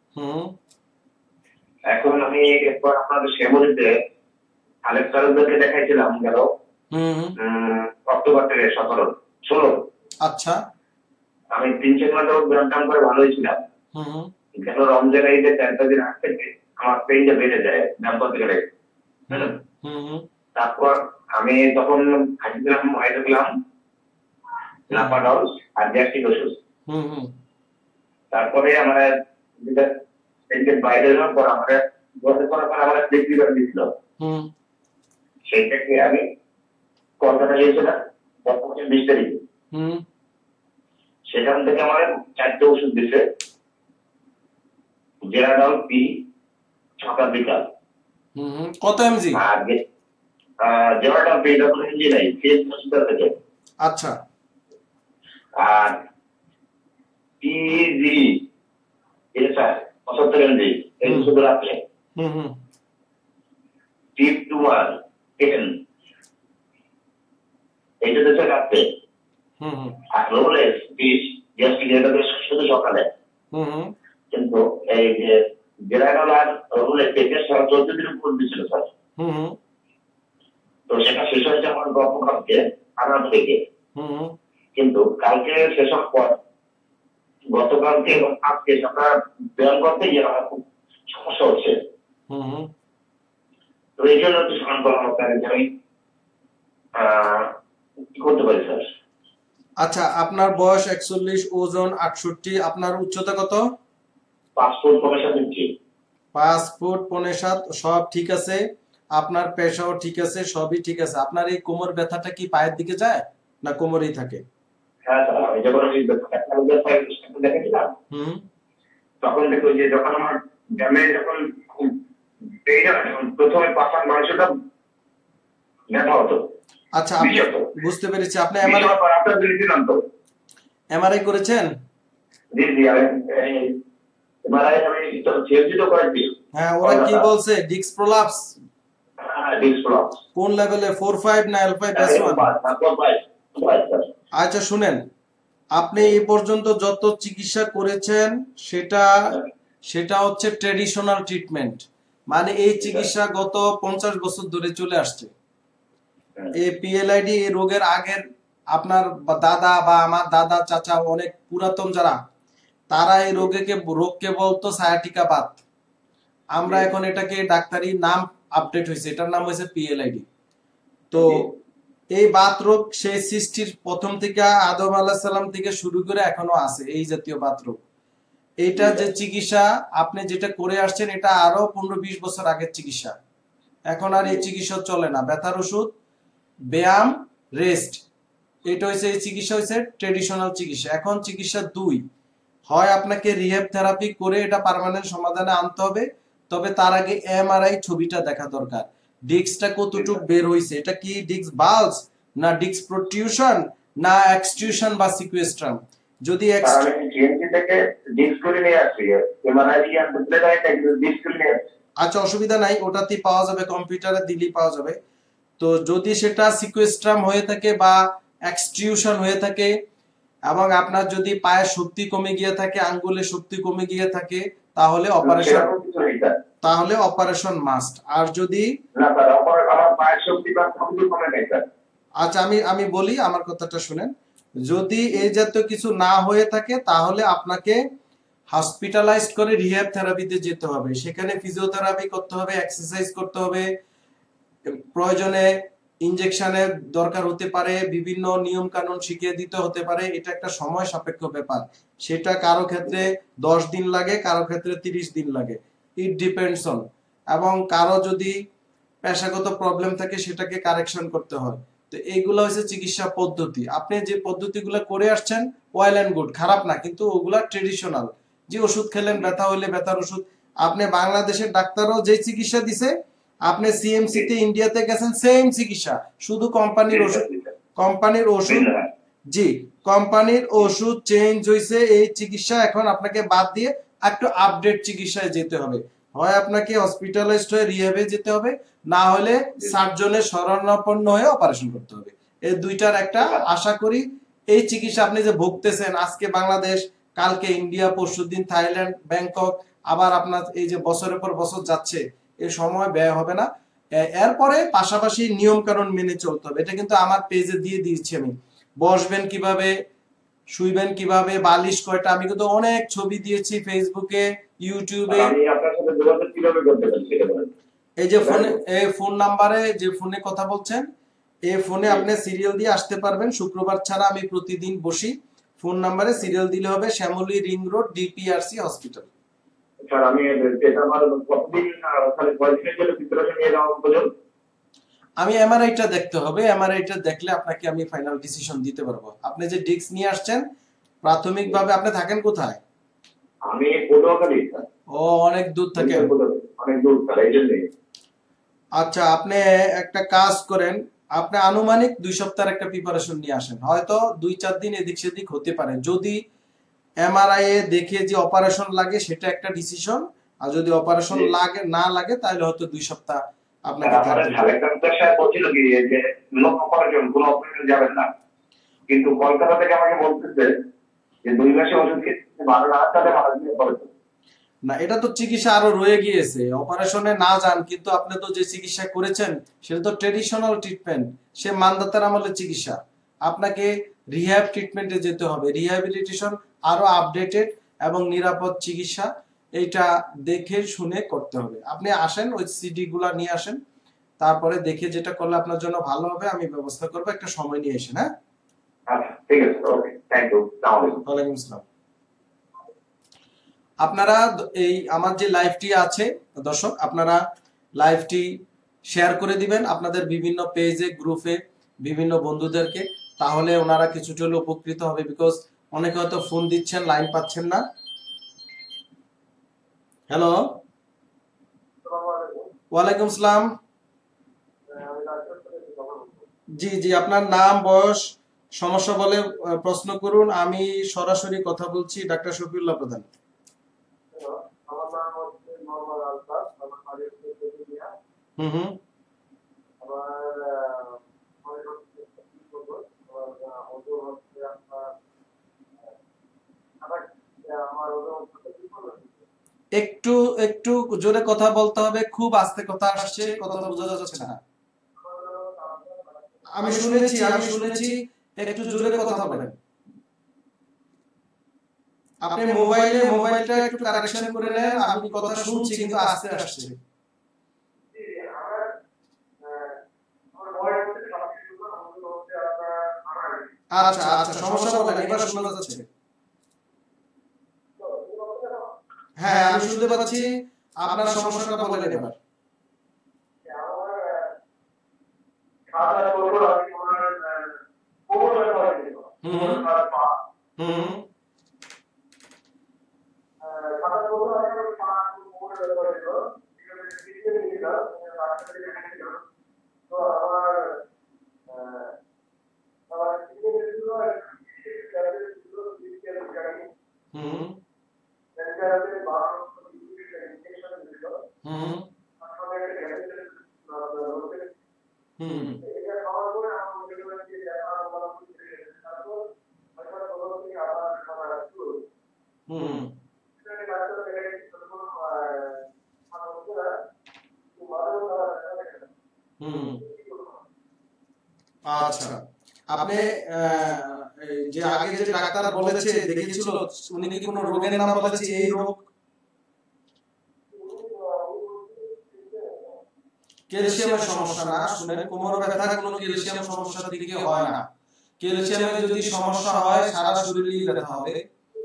এখন আমি একবার আপনাদের শ্যামলীতে আলেক স্যারদেরকে দেখাইছিলাম গেল অক্টোবর থেকে 17-16। আচ্ছা, আমি 3-4 ঘন্টা ব্যায়াম করে ভালো হয়েছিলাম। কেন রমজান ঈদের 4 দিন আগ থেকে আমার পেইনটা বেড়ে যায় ব্যায়াম করতে গেলে। তারপর আমি তখন খাইছিলাম হাইড্রোগ্রাম, নাপাডল আর গ্যাস্ট্রিক ওষুধ। তারপরে আমার বাইরে যাওয়ার পর আমার বছর করার পর আমার ডিগ্রিবার দিছিল, সেইটাকে আমি কলকাতা গিয়েছিলাম 20 তারিখে। সেখান থেকে আমার 4টে ওষুধ দিছে, জেরাডল পি, সকাল বিকাল। কত এমজি? আর জেরাডল পি এটা কোনো এমজি নাই, ফেস হসপিটাল থেকে। আচ্ছা, আর পিজি এটা 75 এমজি, এই ওষুধ রাখলে। টিপ 2 10 এইটা দেশে রাখতে। আর রোলেস 20 গ্যাস্ট্রিক, এটা শুধু সকালে। কিন্তু এই যে জেরাডল আর রোলেস থেকে 14 দিনের উপর দিছিল স্যার। তো সেটা শেষ হয়েছে আমার গতকালকে আগাম থেকে। কিন্তু কালকে শেষ হওয়ার পর গতকালকে এবং আজকে আমরা ব্যায়াম করতে গিয়ে আমার খুব সমস্যা হচ্ছে। তো এই জন্য একটু স্মরণ করা দরকার যে আমি কি করতে পারি স্যার। আচ্ছা, আপনার বয়স 41, ওজন 68, আপনার উচ্চতা কত? 5 ফুট 5 ইঞ্চি। 5 ফুট 5.7, সব ঠিক আছে। আপনার পেশাও ঠিক আছে, সবই ঠিক আছে। আপনার এই কোমর ব্যথাটা কি পায়ের দিকে যায় না কোমরেই থাকে? হ্যাঁ স্যার, আমি যখন দেখেছিলাম তখন দেখো যে যখন আমার গ্রামে যখন প্রথমে পাশান মাংসটা ব্যথা হতো। আচ্ছা, আপনি বুঝতে পেরেছি। আপনি এমআরআই করেছেন? জি জি, এমআরআই আমি সিএমজি তো করেছি। হ্যাঁ, ওরা কি বলছে? Disc prolapse? হ্যাঁ, ডিস্ক প্রলাপস। কোন লেভেলে? 4-5 না L5S1? আচ্ছা শুনেন, আপনি এই পর্যন্ত যত চিকিৎসা করেছেন সেটা হচ্ছে ট্রেডিশনাল ট্রিটমেন্ট, মানে এই চিকিৎসা গত 50 বছর ধরে চলে আসছে। এই পিএলআইডি এই রোগের আগের আপনার দাদা বা আমার দাদা চাচা অনেক পুরাতন যারা, তারা এই রোগকে বলতো সায়াটিকা বাত। আমরা এখন এটাকে ডাক্তারি নাম আপডেট হয়েছে, এটার নাম হয়েছে পিএলআইডি। তো এই বাত রোগ সেই সৃষ্টির প্রথম থেকে আদম আলাইহিস সালাম থেকে শুরু করে এখনো আছে এই জাতীয় বাত রোগ। এইটা যে চিকিৎসা আপনি যেটা করে আসছেন এটা আরো 15-20 বছর আগের চিকিৎসা। এখন আর এই চিকিৎসা চলে না। ব্যথার ওষুধ, ব্যায়াম, রেস্ট, এটা হচ্ছে এই চিকিৎসা হচ্ছে ট্রেডিশনাল চিকিৎসা। এখন চিকিৎসা দুই, হয় আপনাকে রিহ্যাব থেরাপি করে এটা পার্মানেন্ট সমাধানে আনতে হবে, তবে তার আগে এমআরআই ছবিটা দেখা দরকার। ডিস্কটা কতটুক বের হইছে, এটা কি ডিস্ক বাল্জ না ডিস্ক প্রোটিউশন না এক্সট্রুশন বা সিকুয়েস্ট্রাম। যদি আচ্ছা অসুবিধা নাই, ওটাতে পাওয়া যাবে, কম্পিউটারে দিলেই পাওয়া যাবে। তো যদি সেটা সিকুয়েস্ট্রাম হয়ে থাকে বা এক্সট্রুশন হয়ে থাকে এবং আপনার যদি পায়ের শক্তি কমে গিয়ে থাকে, আঙ্গুলের শক্তি কমে গিয়ে থাকে, তাহলে অপারেশন মাস্ট। আর যদি আচ্ছা আমি বলি, আমার কথাটা শুনেন। যদি এই জাতীয় কিছু না হয়ে থাকে তাহলে আপনাকে হসপিটালাইজড করে রিহ্যাব থেরাপিতে যেতে হবে। সেখানে ফিজিওথেরাপি করতে হবে, এক্সারসাইজ করতে হবে, প্রয়োজনে ইনজেকশনের দরকার হতে পারে, বিভিন্ন নিয়ম কানুন শিখিয়ে দিতে হতে পারে। এটা একটা সময় সাপেক্ষ ব্যাপার। সেটা কারো ক্ষেত্রে 10 দিন লাগে, কারো ক্ষেত্রে 30 দিন লাগে, ইট ডিপেন্ডস অন। এবং কারো যদি পেশাগত প্রবলেম থাকে সেটাকে কারেকশন করতে হয়। তো এইগুলো হচ্ছে চিকিৎসা পদ্ধতি। আপনি যে পদ্ধতিগুলো করে আসছেন ওয়েল এন্ড গুড, খারাপ না, কিন্তু ওগুলা ট্রেডিশনাল। যে ওষুধ খেলেন ব্যথা হইলে ব্যথার ওষুধ, আপনি বাংলাদেশের ডাক্তারও যে চিকিৎসা দিছে, আপনি সিএমসি তে ইন্ডিয়াতে গেছেন সেম চিকিৎসা, শুধু কোম্পানির ওষুধ জি কোম্পানির ওষুধ চেঞ্জ হইছে। এই চিকিৎসা এখন আপনাকে বাদ দিয়ে একটু আপডেট চিকিৎসায় যেতে হবে। হয় আপনাকে হসপিটালাইজড হয়ে রিহ্যাবে যেতে হবে, না হলে সার্জনের শরণাপন্ন হয়ে অপারেশন করতে হবে। এই দুইটার একটা। আশা করি এই চিকিৎসা আপনি যে ভুগতেছেন, আজকে বাংলাদেশ, কালকে ইন্ডিয়া, পরশুদিন থাইল্যান্ড, ব্যাংকক, আবার আপনার এই যে বছরের পর বছর যাচ্ছে, এই সময় ব্যয় হবে না। এরপরে পাশাপাশি নিয়ম কানুন মেনে চলতে হবে। এটা কিন্তু আমার পেজে দিয়ে দিয়েছি আমি। বসবেন কিভাবে, শুইবেন কিভাবে, বালিশ কয়টা, আমি কিন্তু অনেক ছবি দিয়েছি ফেসবুকে, ইউটিউবে। এই যে ফোনে, এই ফোন নাম্বারে যে ফোনে কথা বলছেন, এই ফোনে আপনি সিরিয়াল দিয়ে আসতে পারবেন। শুক্রবার ছাড়া আমি প্রতিদিন বসি। ফোন নাম্বারে সিরিয়াল দিলে হবে, Shyamoli ring road, DPRC hospital. Sir আমি এটা আমার কতদিন তাহলে কয়দিনের জন্য প্রিপারেশন নিয়ে যাওয়া প্রয়োজন? আমি এমআরআইটা দেখতে হবে। এমআরআইটা দেখলে আপনাকে আমি ফাইনাল ডিসিশন দিতে পারবো। আপনি যে ডিস্ক নিয়ে আসছেন, প্রাথমিকভাবে আপনি থাকেন কোথায়? আমি পটুয়াখালী স্যার। ও, অনেক দূর থাকেন। অনেক দূর স্যার, এইজন্যই। আচ্ছা, আপনি একটা কাজ করেন, আপনি আনুমানিক 2 সপ্তাহের একটা প্রিপারেশন নিয়ে আসেন। হয়তো 2-4 দিন এদিক সেদিক হতে পারে। যদি এমআরআই এ দেখে যে অপারেশন লাগে সেটা একটা ডিসিশন, আর যদি অপারেশন লাগে না লাগে তাহলে হয়তো 2 সপ্তাহ আপনাকে থাকতে হবে। বলছিল কি যে নো অপারেশন, কোনো অপারেশন যাবেন না, কিন্তু কলকাতা থেকে আমাকে বলতেছে যে 2 মাসে ওষুধ খেতে ভালো না তাহলে অপারেশন না। এটা তো চিকিৎসা আরো রয়ে গিয়েছে, অপারেশনে না যান, কিন্তু আপনি তো যে চিকিৎসা করেছেন সেটা তো ট্রেডিশনাল ট্রিটমেন্ট, সে মানদাতার আমলের চিকিৎসা। আপনাকে রিহ্যাব ট্রিটমেন্টে যেতে হবে, রিহ্যাবিলিটেশন, আরো আপডেটেড এবং নিরাপদ চিকিৎসা। এইটা দেখে শুনে করতে হবে। আপনি আসেন, ওই সিডি গুলা নিয়ে আসেন, তারপরে দেখে যেটা করলে আপনার জন্য ভালো হবে আমি ব্যবস্থা করবো। একটা সময় নিয়ে এসেন। হ্যাঁ, ঠিক আছে, ওকে, থ্যাংক ইউ। ওয়ালাইকুম আসসালাম। আপনারা এই আমার যে লাইভটি আছে দর্শক, আপনারা লাইভটি শেয়ার করে দিবেন আপনাদের বিভিন্ন পেজে, গ্রুপে, বিভিন্ন বন্ধুদেরকে। তাহলে ওনারা কিছুটা হলে উপকৃত হবে, বিকজ অনেকে হয়তো ফোন দিচ্ছেন, লাইন পাচ্ছেন না। হ্যালো, ওয়ালাইকুম আসসালাম। জি জি, আপনার নাম, বয়স, সমস্যা বলে প্রশ্ন করুন। আমি সরাসরি কথা বলছি, ডাক্তার শফিউল্লাহ প্রধান। আমার নাম হচ্ছে মোহাম্মদ আলতাফ, আমার বাড়ি হচ্ছে তেতুলিয়া। হুম হুম। একটু একটু জোরে কথা বলতে হবে, খুব আস্তে কথা আসছে, কথা বোঝা যাচ্ছে না। আমি শুনেছি, একটু জোরে কথা বলেন। আপনি মোবাইলটা একটু কারেকশন করে নেন, আমি কথা শুনছি কিন্তু আস্তে আসছে। আচ্ছা আচ্ছা, সমস্যা বলেন, এবার শোনা যাচ্ছে। হ্যাঁ, আমি শুনতে পাচ্ছি, আপনার সমস্যাটা বলেন এবার। আচ্ছা, আপনি যে আগে যে ডাক্তার বলেছে দেখেছিল, উনি কি কোনো রোগের নাম বলেছে? এই রোগ ক্যালসিয়ামের সমস্যা না। শুনেন, কোমর ব্যথা কোনো ক্যালসিয়াম সমস্যা থেকে হয় না। ক্যালসিয়ামের যদি সমস্যা হয় সারা শরীরেই ব্যথা হবে।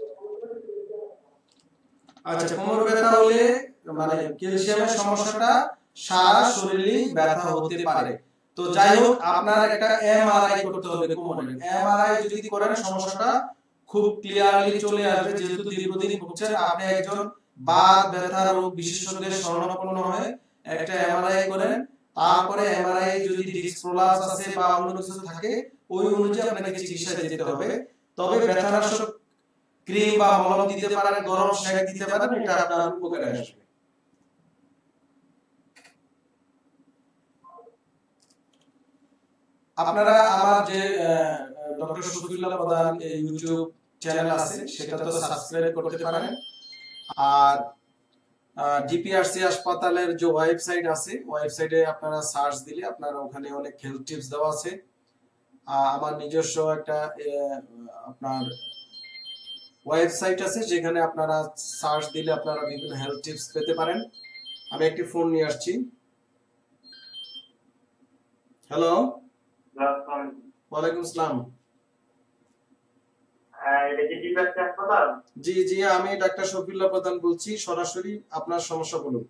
আচ্ছা, কোমর ব্যথা হলে মানে ক্যালসিয়ামের সমস্যাটা সারা শরীরেই ব্যথা হতে পারে। তো যাই হোক, আপনার একটা এমআরআই করতে হবে কোমরের। এমআরআই যদি করেন সমস্যাটা খুব ক্লিয়ারলি চলে আসবে। যেহেতু দীর্ঘদিন ভুগছেন, আপনি একজন বাত ব্যথা রোগ বিশেষজ্ঞের শরণাপন্ন হয়ে একটা এমআরআই করেন। তারপরে এমআরআই যদি ডিস্ক প্রলাপস আছে বা অন্য কিছু থাকে, ওই অনুযায়ী আপনাকে চিকিৎসা দিতে হবে। তবে ব্যথানাশক ক্রিম বা মলম দিতে পারেন, গরম সেক দিতে পারেন, এটা আপনার উপকারে আসবে। আপনারা আমার যে ডক্টর শফিউল্লাহ প্রধান ইউটিউব চ্যানেল আছে, সেটা তো সাবস্ক্রাইব করতে পারেন। আর ডিপিআরসি হাসপাতালের যে ওয়েবসাইট আছে, ওয়েবসাইটে আপনারা সার্চ দিলে আপনারা ওখানে অনেক হেলথ টিপস দেওয়া আছে। আমার নিজস্ব একটা আপনার ওয়েবসাইট আছে, যেখানে আপনারা সার্চ দিলে আপনারা বিভিন্ন হেলথ টিপস পেতে পারেন। আমি একটি ফোন নিয়ে আসছি। হ্যালো, ওয়ালাইকুম আসসালাম। জি জি, আমি ডাক্তার শফিউল্লাহ প্রধান বলছি, সরাসরি আপনার সমস্যা বলুন।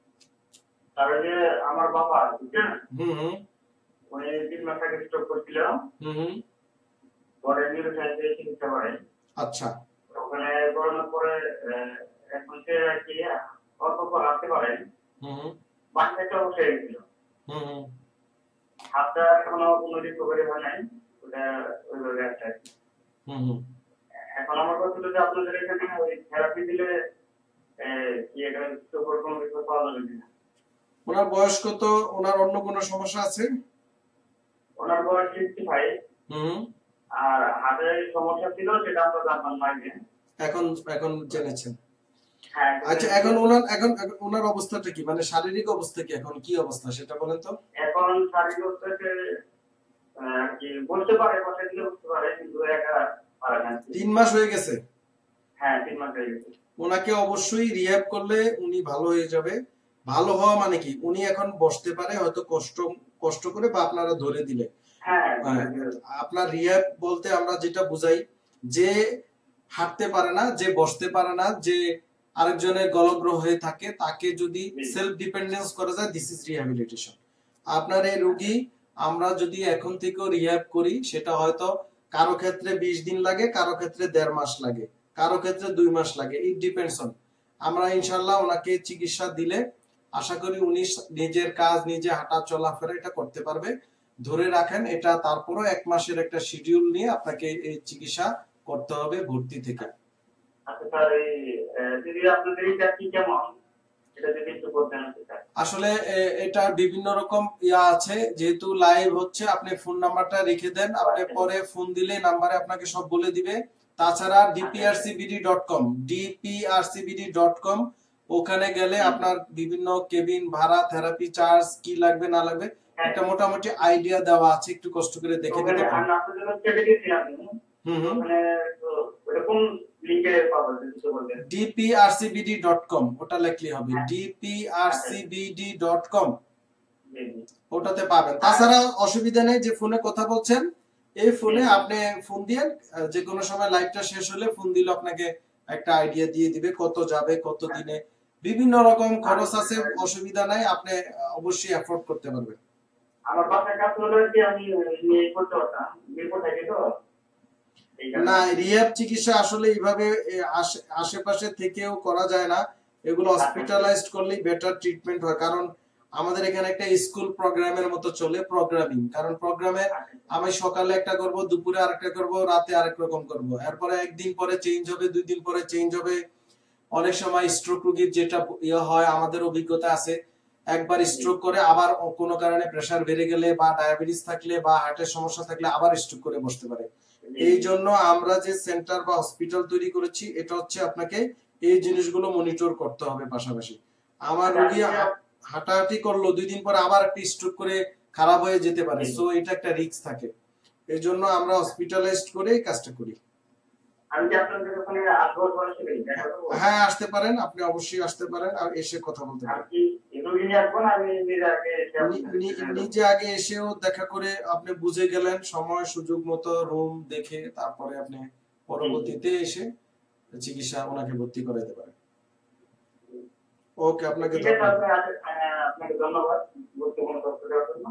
আমার বাবা হুম, উনি 3 মাস আগে স্ট্রোক করছিল। পরে নিউরোসার্জারি চিকিৎসা করেন। আচ্ছা, ওখানে করানোর পরে এখন সে আর কি অল্প পর আসতে পারেন। বাচ্চাটা বসে গেছিল। হাতটা এখনো কোনো রিকভারি হয় নাই, ওটা ওইভাবে আছে। এখন আমার কথা হলো যে আপনাদের এখানে ওই থেরাপি দিলে কি এটা সুপার কোনো কিছু পাওয়া যাবে কিনা? ওনার বয়স কত? ওনার অন্য কোনো সমস্যা আছে? ওনার বয়স 65। আর হাতের সমস্যা ছিল, সেটা আমরা জানতাম না আগে। এখন জেনেছেন? হ্যাঁ। আচ্ছা, এখন ওনার অবস্থাটা কি, মানে শারীরিক অবস্থা কি, এখন কি অবস্থা সেটা বলেন তো। এখন শারীরিক অবস্থাতে কি বলতে পারে, বসে দিলে বুঝতে পারে, কিন্তু একা পারে না। 3 মাস হয়ে গেছে? হ্যাঁ, 3 মাস হয়ে গেছে। ওনাকে অবশ্যই রিহ্যাব করলে উনি ভালো হয়ে যাবে। ভালো হওয়া মানে কি, উনি এখন বসতে পারে, হয়তো কষ্ট করে বা আপনারা ধরে দিলে। হ্যাঁ, আপনার রিহ্যাব বলতে আমরা যেটা বুঝাই, যে হাঁটতে পারে না, যে বসতে পারে না, যে আরেকজনের গলগ্রহ হয়ে থাকে, তাকে যদি সেলফ ডিপেন্ডেন্স করা যায়, দিস ইজ রিহ্যাবিলিটেশন। আপনার এই রোগী আমরা যদি এখন থেকে রিহ্যাব করি সেটা হয়তো কারো ক্ষেত্রে 20 দিন লাগে, কারো ক্ষেত্রে 1.5 মাস লাগে, কারো ক্ষেত্রে 2 মাস লাগে। It depends on. আমরা ইনশাল্লাহ ওনাকে চিকিৎসা দিলে আশা করি উনি নিজের কাজ নিজে হাঁটা চলাফেরা এটা করতে পারবে। ধরে রাখেন এটা, তারপরও 1 মাসের একটা শিডিউল নিয়ে আপনাকে এই চিকিৎসা করতে হবে ভর্তি থেকে। আচ্ছা স্যার, এই দিদি আপনাদের এটা কি কেমন, এটা যদি একটু বলতেন। আসলে এটা বিভিন্ন রকম ইয়া আছে, যেহেতু লাইভ হচ্ছে আপনি ফোন নাম্বারটা রেখে দেন, আপনি পরে ফোন দিলে নাম্বারে আপনাকে সব বলে দিবে। তাছাড়া dprcbd.com dprcbd.com ওখানে গেলে আপনার বিভিন্ন কেবিন ভাড়া, থেরাপি চার্জ কি লাগবে না লাগবে একটা মোটামুটি আইডিয়া দেওয়া আছে, একটু কষ্ট করে দেখে নিতে পারেন। dprcbd.com ওটা লিখলে হবে, dprcbd.com ওটাতে পাবেন। তাছাড়া অসুবিধা নেই, যে ফোনে কথা বলছেন এই ফোনে আপনি ফোন দিয়ে যে কোনো সময় লাইভটা শেষ হলে ফোন দিলে আপনাকে একটা আইডিয়া দিয়ে দিবে কত যাবে, কত দিনে, বিভিন্ন রকম খরচ আছে, অসুবিধা নাই, আপনি অবশ্যই এফোর্ড করতে পারবেন। আমার বাসার কাছে হলো যে আমি নিয়ে করতে পারতাম, নিয়ে থাকি তো। না, রিহ্যাব চিকিৎসা আসলে এইভাবে আশেপাশে থেকেও করা যায় না, এগুলো হসপিটালাইজড করলেই বেটার ট্রিটমেন্ট হয়। কারণ আমাদের এখানে একটা স্কুল প্রোগ্রামের মতো চলে, প্রোগ্রামিং। কারণ প্রোগ্রামে আমি সকালে একটা করব, দুপুরে আরেকটা করব, রাতে আরেক রকম করব, এরপরে একদিন পরে চেঞ্জ হবে, 2 দিন পরে চেঞ্জ হবে। অনেক সময় স্ট্রোক রোগীর যেটা ইয়ে হয়, আমাদের অভিজ্ঞতা আছে, একবার স্ট্রোক করে আবার কোনো কারণে প্রেসার বেড়ে গেলে বা ডায়াবেটিস থাকলে বা হার্টের সমস্যা থাকলে আবার স্ট্রোক করে বসতে পারে। এই জন্য আমরা যে সেন্টার বা হসপিটাল তৈরি করেছি, এটা হচ্ছে আপনাকে এই জিনিসগুলো মনিটর করতে হবে পাশাপাশি। আমার রোগী হাঁটাহাঁটি করলো, 2 দিন পরে আবার একটা স্ট্রোক করে খারাপ হয়ে যেতে পারে, সো এটা একটা রিস্ক থাকে। এই জন্য আমরা হসপিটালাইজড করে এই কাজটা করি। হ্যাঁ, আসতে পারেন, আপনি অবশ্যই আসতে পারেন আর এসে কথা বলতে পারেন। নিজে আগে এসেও দেখা করে আপনি বুঝে গেলেন, সময় সুযোগ মতো রুম দেখে তারপরে আপনি পরবর্তীতে এসে চিকিৎসা ওনাকে ভর্তি করাতে পারেন। ওকে, আপনাকে ধন্যবাদ গুরুত্বপূর্ণ তথ্য দেওয়ার জন্য।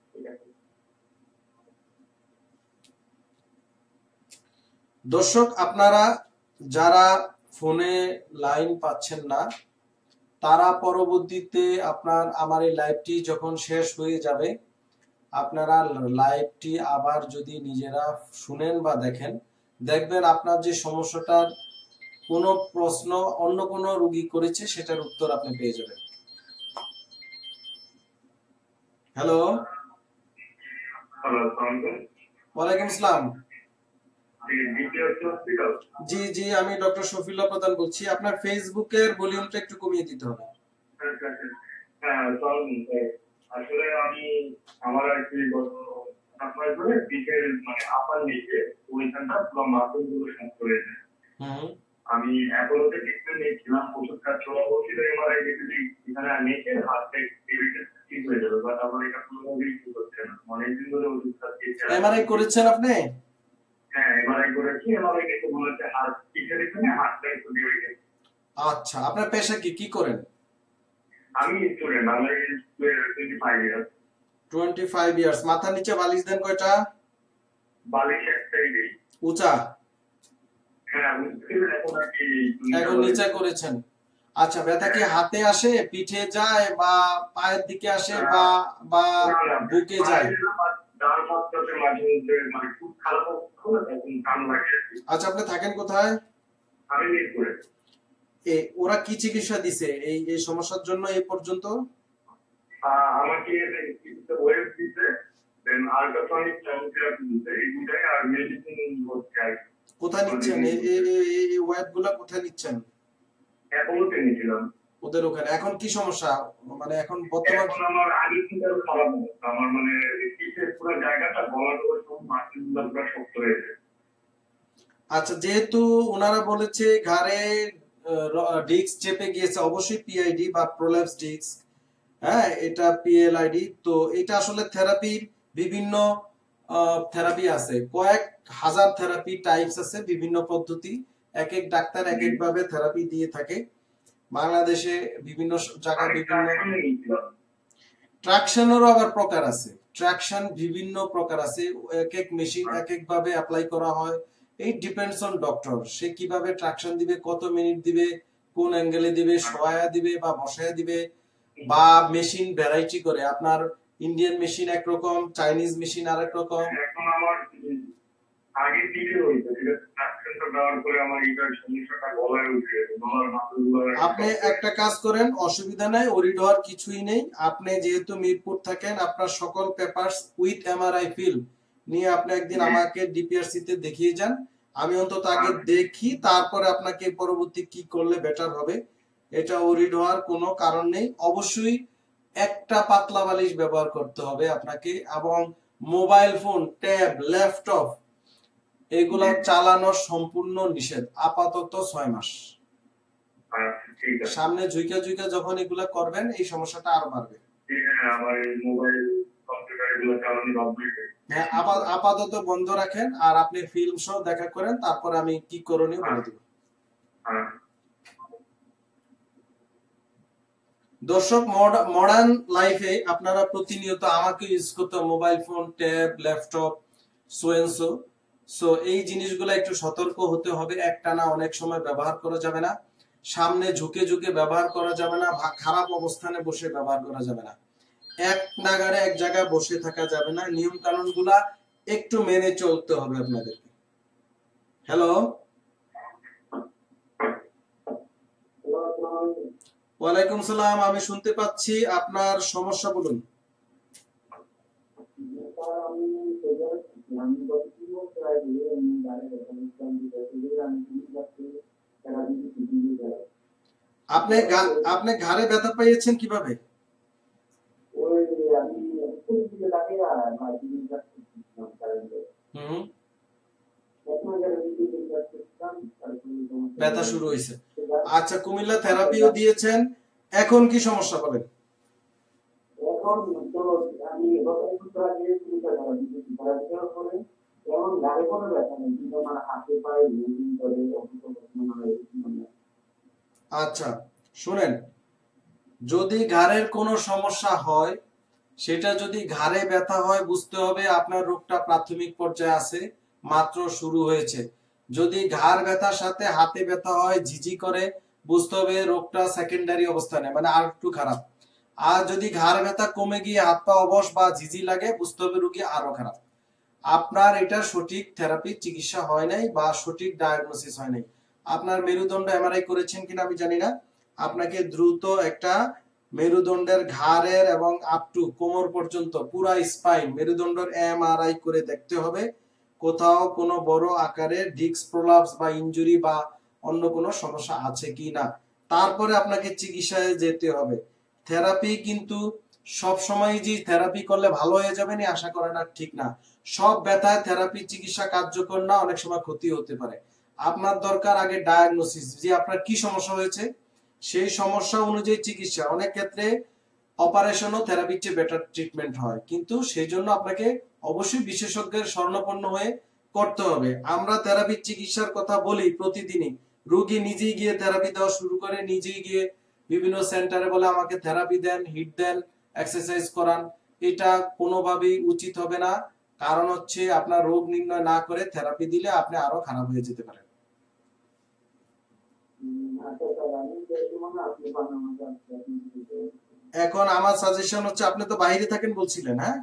দর্শক, আপনারা যারা ফোনে লাইন পাচ্ছেন না, তারা পরবর্তীতে আমার এই লাইভটি যখন শেষ হয়ে যাবে, আপনারা লাইভটি আবার যদি নিজেরা শুনেন বা দেখবেন আপনার যে সমস্যাটার কোনো প্রশ্ন অন্য কোনো রোগী করেছে সেটার উত্তর আপনি পেয়ে যাবেন। হ্যালো, ওয়ালাইকুম আসসালাম। জি জি, আমি ডক্টর শফিউল্লাহ প্রধান বলছি। আপনার ফেসবুকের ভলিউমটা একটু কমিয়ে দিতে হবে। আসলে আমি আমার আর কি গত 7 মাস ধরে পিঠের মানে আপার নিচে ওইখানটা পুরো মাসলগুলো শক্ত হয়ে যায়। আমি অ্যাপোলোতে ট্রিটমেন্ট নিয়েছিলাম, ওষুধ খাচ্ছি, ওরা বলছিল এমআরআই যদি এখানে নিচে হাতটা ঠিক হয়ে যাবে, বাট আমার এটা কোনোভাবেই ঠিক হচ্ছে না। অনেকদিন ধরে ওষুধ খাচ্ছি। এমআরআই করেছেন আপনি? হ্যাঁ, এমআরআই করেছি। এমআরআই একটু বলেছে হাত পিঠের এখানে হাতটা একটু দিয়ে গেছে। আচ্ছা, আপনার পেশা কি করেন? আমি স্টুডেন্ট, আমি 25 ইয়ার্স। 25 ইয়ার্স। মাথার নিচে বালিশ দেন কয়টা? বালিশ একটাই দেই। উঁচা? হ্যাঁ, এখন নিচে করেছেন। আচ্ছা, ব্যথা কি হাতে আসে, পিঠে যায়, বা পায়ের দিকে আসে, বা বুকে যায়? আচ্ছা, আপনি থাকেন কোথায়? আমি মিরপুরে। ওরা কি চিকিৎসা দিছে এই সমস্যার জন্য এই পর্যন্ত? আমাকে ওয়েব দিতে, দেন আল্ট্রাসনিক থেরাপি দিতে, এই দুটাই, আর মেডিসিন হচ্ছে। কোথায় নিচ্ছেন এই ওয়েবগুলো? কোথায় নিচ্ছেন? অ্যাপোলোতে নিয়েছিলাম। ওদের ওখানে। এখন কি সমস্যা, মানে এখন বর্তমান? এখন আমার আগে থেকে আরো খারাপ হচ্ছে। আমার মানে পিঠের পুরো জায়গাটা গলাটা সব মাসলগুলো পুরো শক্ত হয়ে যায়। আচ্ছা, যেহেতু ওনারা বলেছে ঘাড়ে ডিস্ক চেপে গিয়েছে, অবশ্যই পিআইডি বা প্রোল্যাপস ডিস্ক, হ্যাঁ, এটা পিএলআইডি। তো এটা আসলে থেরাপির বিভিন্ন থেরাপি আছে, কয়েক হাজার থেরাপি টাইপস আছে, বিভিন্ন পদ্ধতি, এক এক ডাক্তার এক এক ভাবে থেরাপি দিয়ে থাকে। বাংলাদেশে বিভিন্ন জায়গায় বিভিন্ন ট্রাকশনেরও আবার প্রকার আছে। ট্রাকশন বিভিন্ন প্রকার আছে, এক এক মেশিন এক এক ভাবে অ্যাপ্লাই করা হয়। এই ডিপেন্ডস অন ডক্টর, সে কিভাবে ট্রাকশন দিবে, কত মিনিট দিবে, কোন অ্যাঙ্গেলে দিবে, শোয়া দিবে বা বসায়া দিবে, বা মেশিন ভ্যারাইটি করে। আপনার ইন্ডিয়ান মেশিন একরকম, চাইনিজ মেশিন আরেক রকম। এখন আমার আগে টিকে হইতো, এটা ট্রাকশনটা দেওয়ার পরে আমার এইটার সমস্যাটা গলায় উঠে গেছে, গলার মাথাগুলো। আপনি একটা কাজ করেন, অসুবিধা নাই, ওরিড হওয়ার কিছুই নেই। আপনি যেহেতু মিরপুর থাকেন, আপনার সকল পেপারস উইথ এমআরআই ফিল্ম নিয়ে আপনি একদিন আমাকে ডিপিআরসি তে দেখিয়ে যান। আমি অন্তত আগে দেখি, তারপরে আপনাকে পরবর্তী কি করলে বেটার হবে। এটা ওরিড হওয়ার কোনো কারণ নেই। অবশ্যই একটা পাতলা বালিশ ব্যবহার করতে হবে আপনাকে, এবং মোবাইল ফোন, ট্যাব, ল্যাপটপ এগুলা চালানো সম্পূর্ণ নিষেধ আপাতত 6 মাস। ঠিক আছে, সামনে ঝুইকা ঝুইকা যখন এগুলা করবেন এই সমস্যাটা আরো বাড়বে। আমার এই মোবাইল কম্পিউটার এগুলো চালানো বন্ধ হয়ে গেছে। হ্যাঁ, আপাতত বন্ধ রাখেন, আর আপনি ফিল্ম সহ দেখা করেন, তারপরে আমি কি করণীয় বলে দেব। দর্শক, মডার্ন লাইফে আপনারা প্রতিনিয়ত আমাকে ইউজ করতে mobile phone, tab, laptop, so এই জিনিসগুলো একটু সতর্ক হতে হবে। একটানা অনেক সময় ব্যবহার করা যাবে না, সামনে ঝুঁকে ঝুঁকে ব্যবহার করা যাবে না, খারাপ অবস্থানে বসে ব্যবহার করা যাবে না, এক নাগারে এক জায়গায় বসে থাকা যাবে না। নিয়ম কানুন গুলা একটু মেনে চলতে হবে আপনাদেরকে। হ্যালো, ওয়ালাইকুম সালাম, আমি শুনতে পাচ্ছি, আপনার সমস্যা বলুন। আপনি ঘাড়ে ব্যথা পেয়েছেন কিভাবে? ব্যথা শুরু হয়েছে। আচ্ছা, কুমিল্লা থেরাপিও দিয়েছেন, এখন কি সমস্যা বলেন? আচ্ছা শুনেন, যদি ঘাড়ের কোনো সমস্যা হয়, সেটা যদি ঘাড়ে ব্যথা হয়, বুঝতে হবে আপনার রোগটা প্রাথমিক পর্যায়ে আছে, মাত্র শুরু হয়েছে। যদি ঘাড় ব্যথার সাথে হাতে ব্যথা হয়, ঝিঝি করে, বুঝতে হবে রোগটা সেকেন্ডারি অবস্থানে, মানে আর একটু খারাপ। আর যদি ঘাড় ব্যথা কমে গিয়ে হাত পা অবশ বা ঝিঝি লাগে, বুঝতে হবে রোগী আরো খারাপ। আপনার এটা সঠিক থেরাপি চিকিৎসা হয় নাই বা সঠিক ডায়াগনোসিস হয় নাই। আপনার মেরুদণ্ড এমআরআই করেছেন কিনা আমি জানি না। আপনাকে দ্রুত একটা মেরুদণ্ডের ঘাড়ের এবং আপ টু কোমর পর্যন্ত পুরা স্পাইন মেরুদণ্ডের এমআরআই করে দেখতে হবে কোথাও কোনো বড় আকারের ডিস্ক প্রলাপস বা ইনজুরি বা অন্য কোনো সমস্যা আছে কিনা। তারপরে আপনাকে চিকিৎসায় যেতে হবে। থেরাপি কিন্তু সব সময় যে থেরাপি করলে ভালো হয়ে যাবে না আশা করা না ঠিক না। সব ব্যথায় থেরাপি চিকিৎসা কার্যকর না, অনেক সময় ক্ষতি হতে পারে। আপনার দরকার আগে ডায়াগনোসিস, যে আপনার কি সমস্যা হয়েছে, সেই সমস্যা অনুযায়ী চিকিৎসা। অনেক ক্ষেত্রে অপারেশন ও থেরাপির চেয়ে বেটার ট্রিটমেন্ট হয়, কিন্তু সেই জন্য আপনাকে অবশ্যই বিশেষজ্ঞের শরণাপন্ন হয়ে করতে হবে। আমরা থেরাপির চিকিৎসার কথা বলি প্রতিদিনই, রোগী নিজেই গিয়ে থেরাপি দেওয়া শুরু করে, নিজেই গিয়ে বিভিন্ন সেন্টারে বলে আমাকে থেরাপি দেন, হিট দেন, এক্সারসাইজ করান। এটা কোনোভাবেই উচিত হবে না। কারণ হচ্ছে আপনার রোগ নির্ণয় না করে থেরাপি দিলে আপনি আরো খারাপ হয়ে যেতে পারেন। এখন আমার সাজেশন হচ্ছে, আপনি তো বাইরে থাকেন বলছিলেন, হ্যাঁ?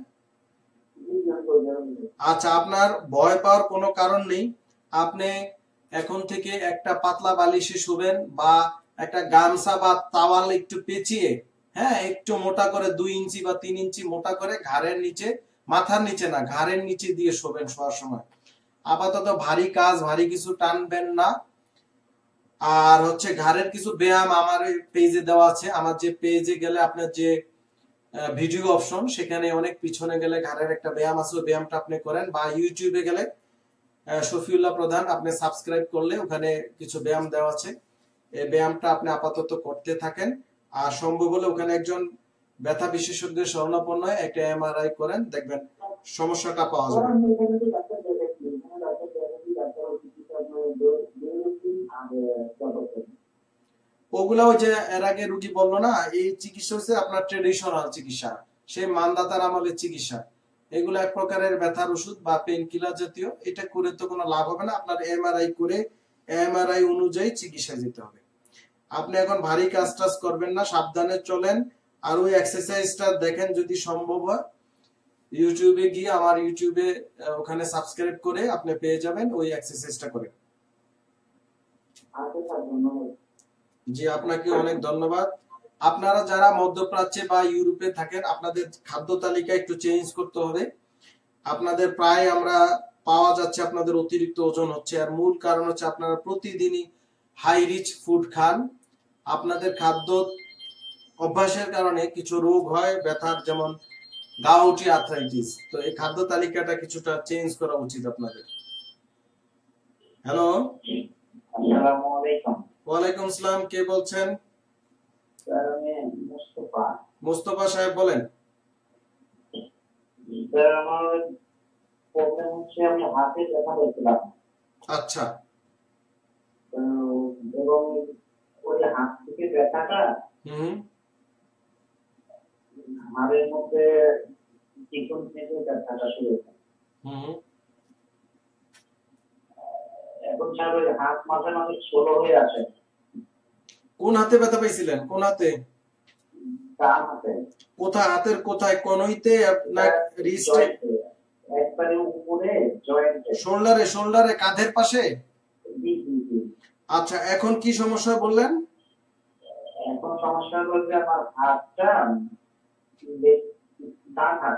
আচ্ছা, আপনার ভয় পাওয়ার কোনো কারণ নেই। আপনি এখন থেকে একটা পাতলা বালিশে শুবেন, বা একটা গামছা বা তাওয়াল একটু পেঁচিয়ে, হ্যাঁ, একটু মোটা করে 2 ইঞ্চি বা 3 ইঞ্চি মোটা করে ঘাড়ের নিচে, মাথার নিচে না, ঘাড়ের নিচে দিয়ে শোবেন শোয়ার সময়। আপাতত ভারী কাজ, ভারী কিছু টানবেন না। আর হচ্ছে ঘাড়ের কিছু ব্যায়াম আমার পেজে দেওয়া আছে। আমার যে পেজে গেলে আপনার যে ভিডিও অপশন, সেখানে অনেক পিছনে গেলে ঘাড়ের একটা ব্যায়াম আছে, ওই ব্যায়ামটা আপনি করেন। বা ইউটিউবে গেলে শফিউল্লাহ প্রধান আপনি সাবস্ক্রাইব করলে ওখানে কিছু ব্যায়াম দেওয়া আছে, এই ব্যায়ামটা আপনি আপাতত করতে থাকেন। আর সম্ভব হলে ওখানে একজন ব্যথা বিশেষজ্ঞের শরণাপন্ন হয়ে একটা এমআরআই করেন, দেখবেন সমস্যাটা পাওয়া যাবে। ওগুলা ওই যে এর আগে রুগী বললো না, এই চিকিৎসা হচ্ছে আপনার ট্রেডিশনাল চিকিৎসা, সেই মানদাতার আমলের চিকিৎসা। এগুলো এক প্রকারের ব্যথার ওষুধ বা পেইন কিলার জাতীয়। এটা করে তো কোনো লাভ হবে না, আপনার এমআরআই করে এমআরআই অনুযায়ী চিকিৎসা যেতে হবে। আপনি এখন ভারী কাজ টাজ করবেন না, সাবধানে চলেন। আর ওই এক্সারসাইজটা দেখেন যদি সম্ভব হয়, ইউটিউবে গিয়ে আমার ইউটিউবে ওখানে সাবস্ক্রাইব করে আপনি পেয়ে যাবেন, ওই এক্সারসাইজটা করেন। জি, আপনাকে অনেক ধন্যবাদ। আপনারা যারা মধ্যপ্রাচ্যে বা ইউরোপে থাকেন, আপনাদের খাদ্য তালিকা একটু চেঞ্জ করতে হবে। আপনাদের প্রায় আমরা পাওয়া যাচ্ছে আপনাদের অতিরিক্ত ওজন হচ্ছে, আর মূল কারণ হচ্ছে আপনারা প্রতিদিনই হাই রিচ ফুড খান। আপনাদের খাদ্য অভ্যাসের কারণে কিছু রোগ হয় ব্যথার, যেমন গাউটি আর্থ্রাইটিস। তো এই খাদ্য তালিকাটা কিছুটা চেঞ্জ করা উচিত আপনাদের। হ্যালো, আসসালামু আলাইকুম। ওয়ালাইকুম আসসালাম, কে বলছেন? স্যার আমি মুস্তফা। মুস্তফা সাহেব বলেন। স্যার আমার প্রবলেম হচ্ছে আমি হাতে ব্যথা পেয়েছিলাম। আচ্ছা। এবং ওই হাত থেকে ব্যথাটা হাড়ের মধ্যে চিকন থেকে ব্যথাটা শুরু হয়েছে। এখন স্যার ওই হাত মাঝে মাঝে ছোলো হয়ে আসে। কোন হাতে ব্যথা পাইছিলেন? কোন হাতে? ডান হাতে। কোথায়? হাতের কোথায়? কনুইতে না রিস্টে? একবারে উপরে জয়েন্টে। শোল্ডারে? শোল্ডারে, কাঁধের পাশে? জি জি জি। আচ্ছা, এখন কি সমস্যা বললেন? এখন সমস্যা বলতে আমার হাতটা ডান হাত।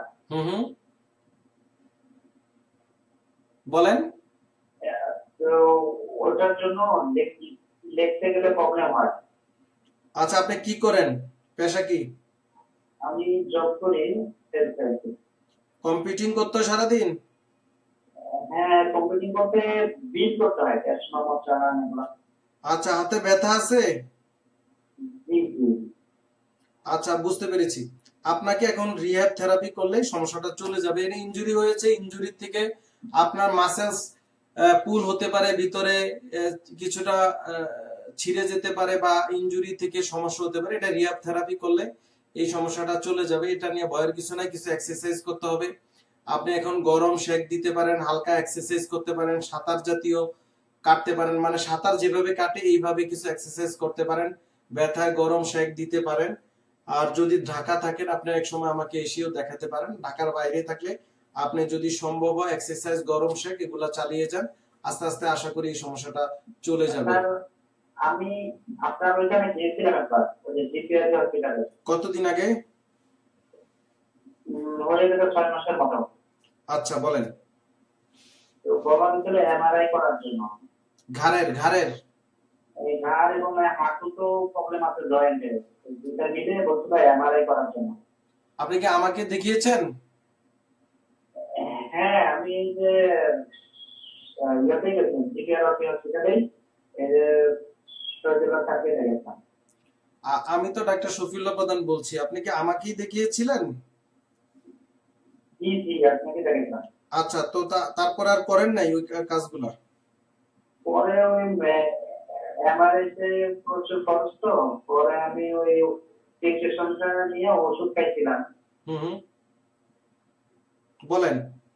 বলেন। তো ওটার জন্য লিখতে গেলে প্রবলেম হয়। আচ্ছা, আপনি কি করেন? পেশা কি? আমি জব করি। কম্পিটিং করতে হয় সারাদিন? হ্যাঁ, কম্পিটিং করতে বিল করতে হয়, ক্যাশ মেমো চালান এগুলো। আচ্ছা, হাতে ব্যথা আছে? জি জি। আচ্ছা, বুঝতে পেরেছি। আপনাকে এখন রিহ্যাব থেরাপি করলে সমস্যাটা চলে যাবে। এর ইনজুরি হয়েছে, ইনজুরি থেকে আপনার মাসেলস পুল হতে পারে, ভিতরে কিছুটা ছিঁড়ে যেতে পারে, বা ইনজুরি থেকে সমস্যা হতে পারে। এটা রিহ্যাব থেরাপি করলে এই সমস্যাটা চলে যাবে। এটা নিয়ে ভয়ের কিছু নাই। কিছু এক্সারসাইজ করতে হবে। আপনি এখন গরম শেক দিতে পারেন, হালকা এক্সারসাইজ করতে পারেন, সাঁতার জাতীয় কাটতে পারেন, মানে সাঁতার যেভাবে কাটে এইভাবে কিছু এক্সারসাইজ করতে পারেন, ব্যথায় গরম শেক দিতে পারেন। আর যদি ঢাকা থাকেন, আপনি এক সময় আমাকে এসেও দেখাতে পারেন। ঢাকার বাইরে থাকলে আপনি যদি সম্ভব হয় এক্সারসাইজ, গরম শেক এগুলা চালিয়ে যান। আস্তে আস্তে আশা করি এই সমস্যাটা চলে যাবে। আমি আপনার ওইখানে গিয়েছিলাম একবার, ওই যে জিপিআর হসপিটালে। কতদিন আগে? হয়ে গেল 6 মাসের মতো। আচ্ছা, বলেন। তো বাবা গেছিল এমআরআই করার জন্য। ঘাড়ের এই ঘাড় এবং হাঁটু তো প্রবলেম আছে, জয়েন্টে। দুটা মিলে বলছিল এমআরআই করার জন্য। আপনি কি আমাকে দেখিয়েছেন? হ্যাঁ, আমি এই যে ইয়াতে গেছিলাম, জিপিআর হসপিটালে। আমি তো ডাক্তার শফিউল্লাহ প্রধান বলছি। আপনি কি আমাকেই দেখিয়েছিলেন? জি জি, আপনাকে দেখাইছিলাম। আচ্ছা, তো তারপর আর করেন নাই ওই কাজগুলো? পরে ওই এমআরআই তে প্রচুর খরচ, তো পরে আমি ওই ফিক্সেশনটা নিয়ে ওষুধ খাইছিলাম। বলেন।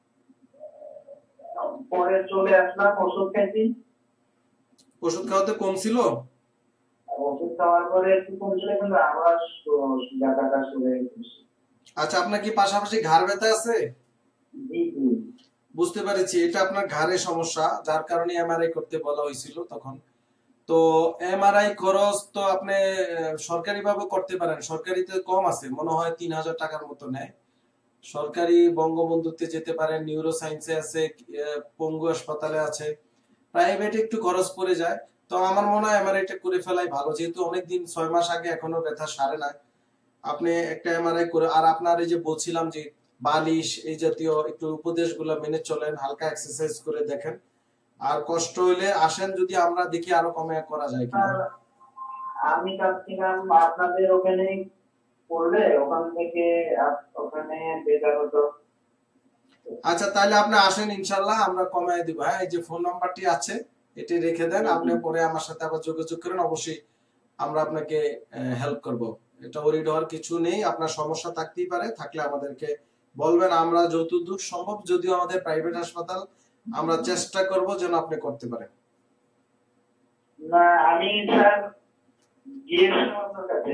পরে চলে আসলাম, ওষুধ খাইছি। ওষুধ খাওয়াতে কমছিল? ওষুধ খাওয়ার পরে একটু কমছিল, কিন্তু আবার ব্যথাটা শুরু হয়েছে। আচ্ছা, আপনার কি পাশাপাশি ঘাড় ব্যথা আছে? জি জি, বুঝতে পেরেছি। এটা আপনার ঘাড়ের সমস্যা, যার কারণে এমআরআই করতে বলা হয়েছিল তখন। তো এমআরআই খরচ তো আপনি সরকারি ভাবে করতে পারেন। সরকারিতে কম আছে, মনে হয় 3000 টাকার মতো নেয়। সরকারি বঙ্গবন্ধুতে যেতে পারেন, নিউরো সায়েন্সে আছে, পঙ্গু হাসপাতালে আছে। প্রাইভেটে একটু খরচ পড়ে যায়। তো আমার মনে হয় এমআরআইটা করে ফেলাই ভালো, যেহেতু অনেকদিন 6 মাস আগে এখনো ব্যথা সারে না। আপনি একটা এমআরআই করে, আর আপনার এই যে বলছিলাম যে বালিশ এই জাতীয় একটু উপদেশগুলো মেনে চলেন, হালকা এক্সারসাইজ করে দেখেন। আর কষ্ট হইলে আসেন, যদি আমরা দেখি আরো কমে করা যায় কিনা। আমি চাচ্ছিলাম আপনাদের ওখানে করলে ওখান থেকে ওখানে বেটার হতো। আচ্ছা, তাহলে আপনি আসেন, ইনশাল্লাহ আমরা কমায় দিব। হ্যাঁ, এই যে ফোন নাম্বারটি আছে এটি রেখে দেন, আপনি পরে আমার সাথে আবার যোগাযোগ করেন। অবশ্যই আমরা আপনাকে হেল্প করব। এটা ওরিড হওয়ার কিছু নেই। আপনার সমস্যা থাকতেই পারে, থাকলে আমাদেরকে বলবেন, আমরা যতদূর সম্ভব, যদিও আমাদের প্রাইভেট হাসপাতাল, আমরা চেষ্টা করব যেন আপনি করতে পারেন। না আমি স্যার গিয়েছিলাম আপনার কাছে।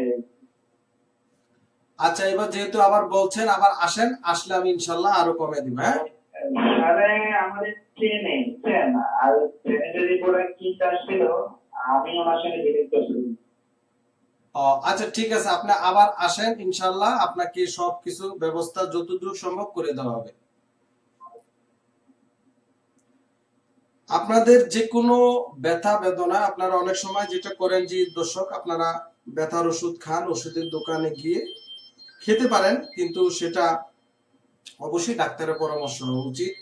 আচ্ছা, এবার যেহেতু আবার বলছেন, আবার আসেন, আসলে আমি ইনশাল্লাহ আরো কমে দিব। হ্যাঁ আরে আমাদের ট্রেনে আর ট্রেনে যদি করে কি কাজ ছিল আমি ওনার সঙ্গে ডিরেক্ট করছিলাম। আচ্ছা ঠিক আছে, আপনি আবার আসেন, ইনশাল্লাহ আপনাকে সবকিছু ব্যবস্থা যতদূর সম্ভব করে দেওয়া হবে। আপনাদের যে কোনো ব্যথা বেদনা, আপনারা অনেক সময় যেটা করেন যে দর্শক, আপনারা ব্যথার ওষুধ খান, ওষুধের দোকানে গিয়ে খেতে পারেন, কিন্তু সেটা অবশ্যই ডাক্তারের পরামর্শ নেওয়া উচিত।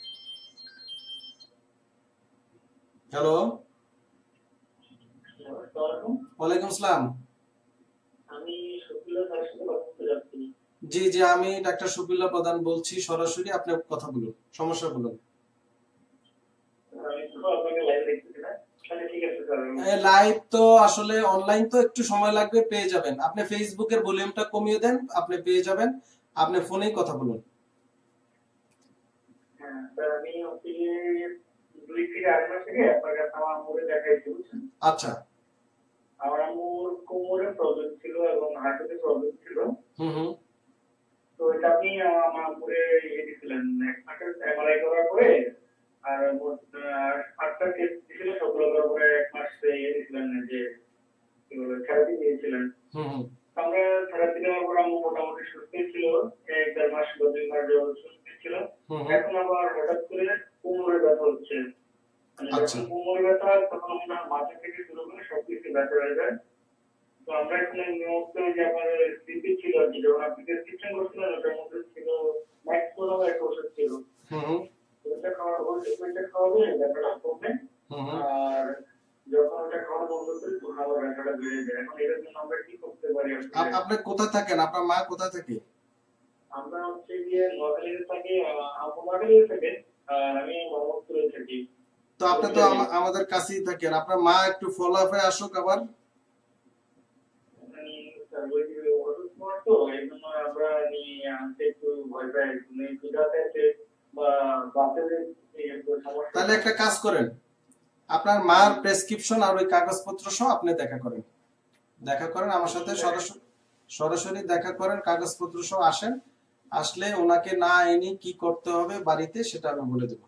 হ্যালো, ওয়ালাইকুম আসসালাম। আমি শফিউল্লাহ স্যারের সাথে কথা বলতে যাচ্ছি। জি জি, আমি ডাক্তার শফিউল্লাহ প্রধান বলছি, সরাসরি আপনি কথা বলুন, সমস্যা বলুন। আমি তো আপনাকে লাইভ দেখতেছি না, তাহলে ঠিক আছে স্যার। লাইভ তো আসলে অনলাইন তো একটু সময় লাগবে, পেয়ে যাবেন। আপনি ফেসবুকের ভলিউমটা কমিয়ে দেন, আপনি পেয়ে যাবেন। আপনি ফোনেই কথা বলুন। হ্যাঁ স্যার, আমি হচ্ছে 2 থেকে 8 মাস আগে আপনার কাছে আমার আম্মুরে দেখাইছি, বুঝছেন? আচ্ছা। আমার আম্মুর কোমরে প্রবলেম ছিল এবং হাঁটুতে প্রবলেম ছিল। হুম। তো এটা আপনি আমার আম্মুরে ইয়ে দিছিলেন, এক মাসের এমআরআই করার পরে আর মোট 8টা টেস্ট দিছিল, সবগুলো করার পরে 1 মাস ইয়ে দিছিলেন, যে কি বলে থেরাপি দিয়েছিলেন। হুম। আমরা থেরাপি দেওয়ার পর আম্মু মোটামুটি সুস্থ ছিল, 1-1.5 মাস বা 2 মাস যাবত সুস্থ ছিল। এখন আবার হঠাৎ করে কোমরে ব্যথা হচ্ছে। মানে যখন কোমরে ব্যথা হয় তখন আমরা মাথা থেকে শুরু করে সবকিছু ব্যথা হয়ে যায়। তো আমরা এখানে নিয়মিত যে আমার স্লিপি ছিল, আর কি যখন আপনি প্রেসক্রিপশন করছিলেন ওটার মধ্যে ছিল ম্যাক্সো নামের একটা ওষুধ ছিল। ওটা খাওয়াবে ব্যথাটা কমবে, আর যখন ওটা খাওয়া বন্ধ করি তখন আবার ব্যথাটা বেড়ে যায়। এখন এটার জন্য আমরা কি করতে পারি? আপনি কোথায় থাকেন? আপনার মা কোথায় থাকে? আমরা হচ্ছে গিয়ে নোয়াখালীতে থাকি, আম্মু নোয়াখালীতে থাকে আর আমি মোহাম্মদপুরে থাকি। তো আপনি তো আমাদের কাছেই থাকেন, আপনার মা একটু ফলো আপে আসুক আবার। তো এই জন্য আমরা আনতে একটু ভয় পাই, তাহলে একটা কাজ করেন, আপনার মার প্রেসক্রিপশন আর ওই কাগজপত্র সহ আপনি দেখা করেন আমার সাথে, সরাসরি দেখা করেন, কাগজপত্র সহ আসেন। আসলে ওনাকে না এনে কি করতে হবে বাড়িতে সেটা আমি বলে দেবো।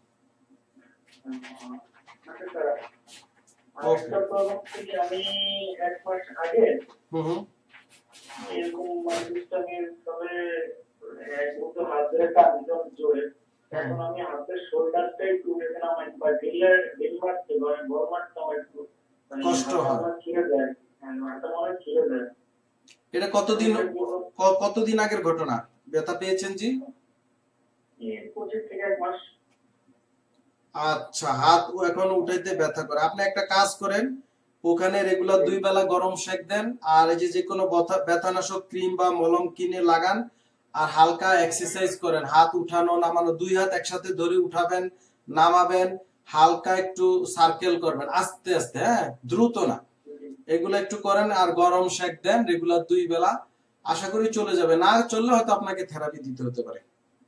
আমি 1 মাস আগে হুম এরকম তবে একটু হাত ধরে কাঁদিতাম জোরে। এখন আমি হাতের শোল্ডারটা একটু উঠেছিলাম, একবার ঢিল মারতে বল মারতাম, একটু কষ্ট হয়, ছিঁড়ে যায়, হাতটা মনে ছিঁড়ে যায়। এটা কতদিন আগের ঘটনা? ব্যথা পেয়েছেন জি? 25 থেকে 1 মাস। আচ্ছা, হাত এখন উঠাইতে ব্যথা করে। আপনি একটা কাজ করেন, ওখানে রেগুলার 2 বেলা গরম সেক দেন, আর এই যে কোনো ব্যথানাশক ক্রিম বা মলম কিনে লাগান, আর হালকা এক্সারসাইজ করেন, হাত উঠানো নামানো, 2 হাত একসাথে ধরে উঠাবেন, নামাবেন, হালকা একটু সার্কেল করবেন আস্তে আস্তে, হ্যাঁ, দ্রুত না। এগুলো একটু করেন আর গরম সেক দেন রেগুলার 2 বেলা, আশা করি চলে যাবে। না চললে হয়তো আপনাকে থেরাপি দিতে হতে পারে।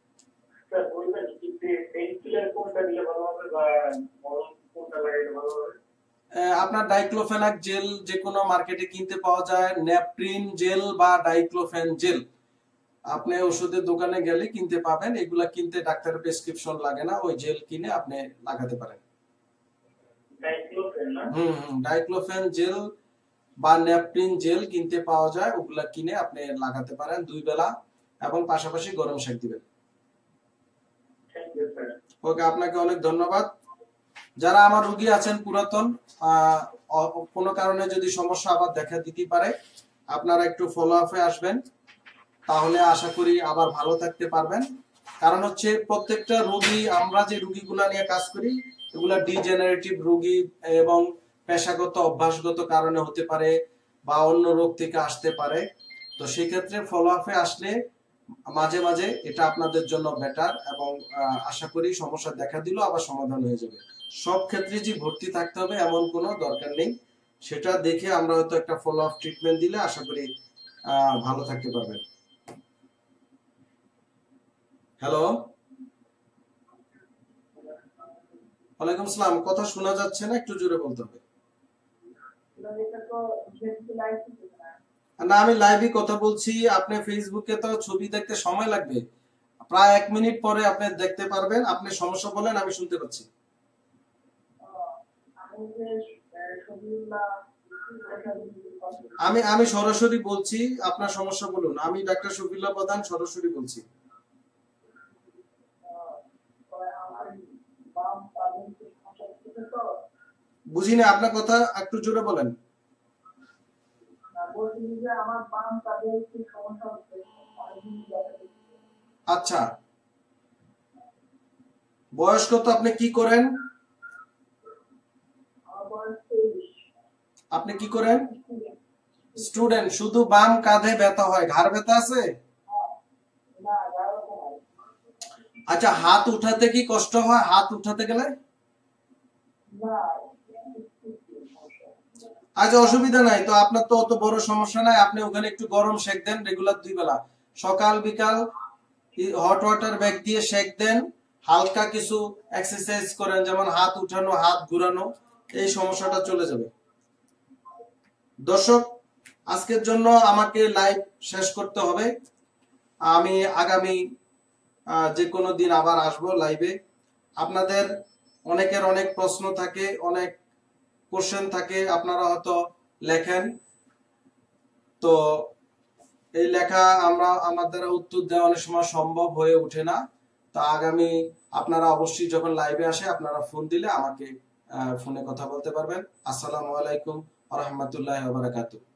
আপনার ডাইক্লোফেনাক জেল যে কোনো মার্কেটে কিনতে পাওয়া যায়, নেপট্রিন জেল বা ডাইক্লোফেন জেল আপনি ওষুধের দোকানে গেলে কিনতে পাবেন। এগুলা কিনতে ডাক্তারের প্রেসক্রিপশন লাগে না, ওই জেল কিনে আপনি লাগাতে পারেন। ডাইক্লোফেন জেল বা নেপট্রিন জেল কিনতে পাওয়া যায়, ওগুলা কিনে আপনি লাগাতে পারেন 2 বেলা, এবং পাশাপাশি গরম সেক দিবেন। ওকে, আপনাকে অনেক ধন্যবাদ। যারা আমার রোগী আছেন পুরাতন, কোনো কারণে যদি সমস্যা আবার দেখা দিতে পারে, আপনারা একটু ফলো আপে আসবেন, তাহলে আশা করি আবার ভালো থাকতে পারবেন। কারণ হচ্ছে প্রত্যেকটা রোগী, আমরা যে রোগীগুলা নিয়ে কাজ করি এগুলা ডিজেনারেটিভ রোগী এবং পেশাগত অভ্যাসগত কারণে হতে পারে বা অন্য রোগ থেকে আসতে পারে। তো সেই ক্ষেত্রে ফলো আপে আসলে মাঝে মাঝে এটা আপনাদের জন্য বেটার, এবং আশা করি সমস্যা দেখা দিল আবার সমাধান হয়ে যাবে। সব ক্ষেত্রে যে ভর্তি থাকতে হবে এমন কোনো দরকার নেই, সেটা দেখে আমরা হয়তো একটা ফলো আপ ট্রিটমেন্ট দিলে আশা করি ভালো থাকতে পারবেন। হ্যালো, ওয়ালাইকুম আসসালাম। কথা শোনা যাচ্ছে না, একটু জোরে বলতে হবে। না, আমি লাইভে কথা বলছি। আপনি ফেসবুকে তো ছবি দেখতে সময় লাগবে, প্রায় 1 মিনিট পরে আপনি দেখতে পারবেন। আপনি সমস্যা বলেন, আমি শুনতে পাচ্ছি। আমি সরাসরি বলছি, আপনার সমস্যা বলুন। আমি ডাক্তার শফিউল্লাহ প্রধান সরাসরি বলছি। বুঝিনি আপনার কথা, একটু জোরে বলেন। আচ্ছা, বয়স কত? আপনি কি করেন? আপনি কি করেন? স্টুডেন্ট। শুধু বাম কাঁধে ব্যথা হয়, ঘাড় ব্যথা আছে? আচ্ছা, হাত উঠাতে কি কষ্ট হয়? হাত উঠাতে গেলে? আচ্ছা, অসুবিধা নাই তো। আপনার তো অত বড় সমস্যা নাই। আপনি ওখানে একটু গরম সেক দেন, রেগুলার 2 বেলা, সকাল বিকাল হট ওয়াটার ব্যাগ দিয়ে সেক দেন। হালকা কিছু এক্সারসাইজ করেন, যেমন হাত উঠানো, হাত ঘুরানো, এই সমস্যাটা চলে যাবে। দর্শক, আজকের জন্য আমাকে লাইভ শেষ করতে হবে। আমি আগামী যে কোনো দিন আবার আসবো লাইভে। আপনাদের অনেকের অনেক প্রশ্ন থাকে, অনেক কোশ্চেন থাকে, আপনারা হয়তো লেখেন, তো এই লেখা আমার দ্বারা উত্তর দেওয়া অনেক সময় সম্ভব হয়ে ওঠে না। তো আগামী আপনারা অবশ্যই যখন লাইভে আসে, আপনারা ফোন দিলে আমাকে ফোনে কথা বলতে পারবেন। আসসালামু আলাইকুম ওয়া রাহমাতুল্লাহি ওয়া বারাকাতুহু।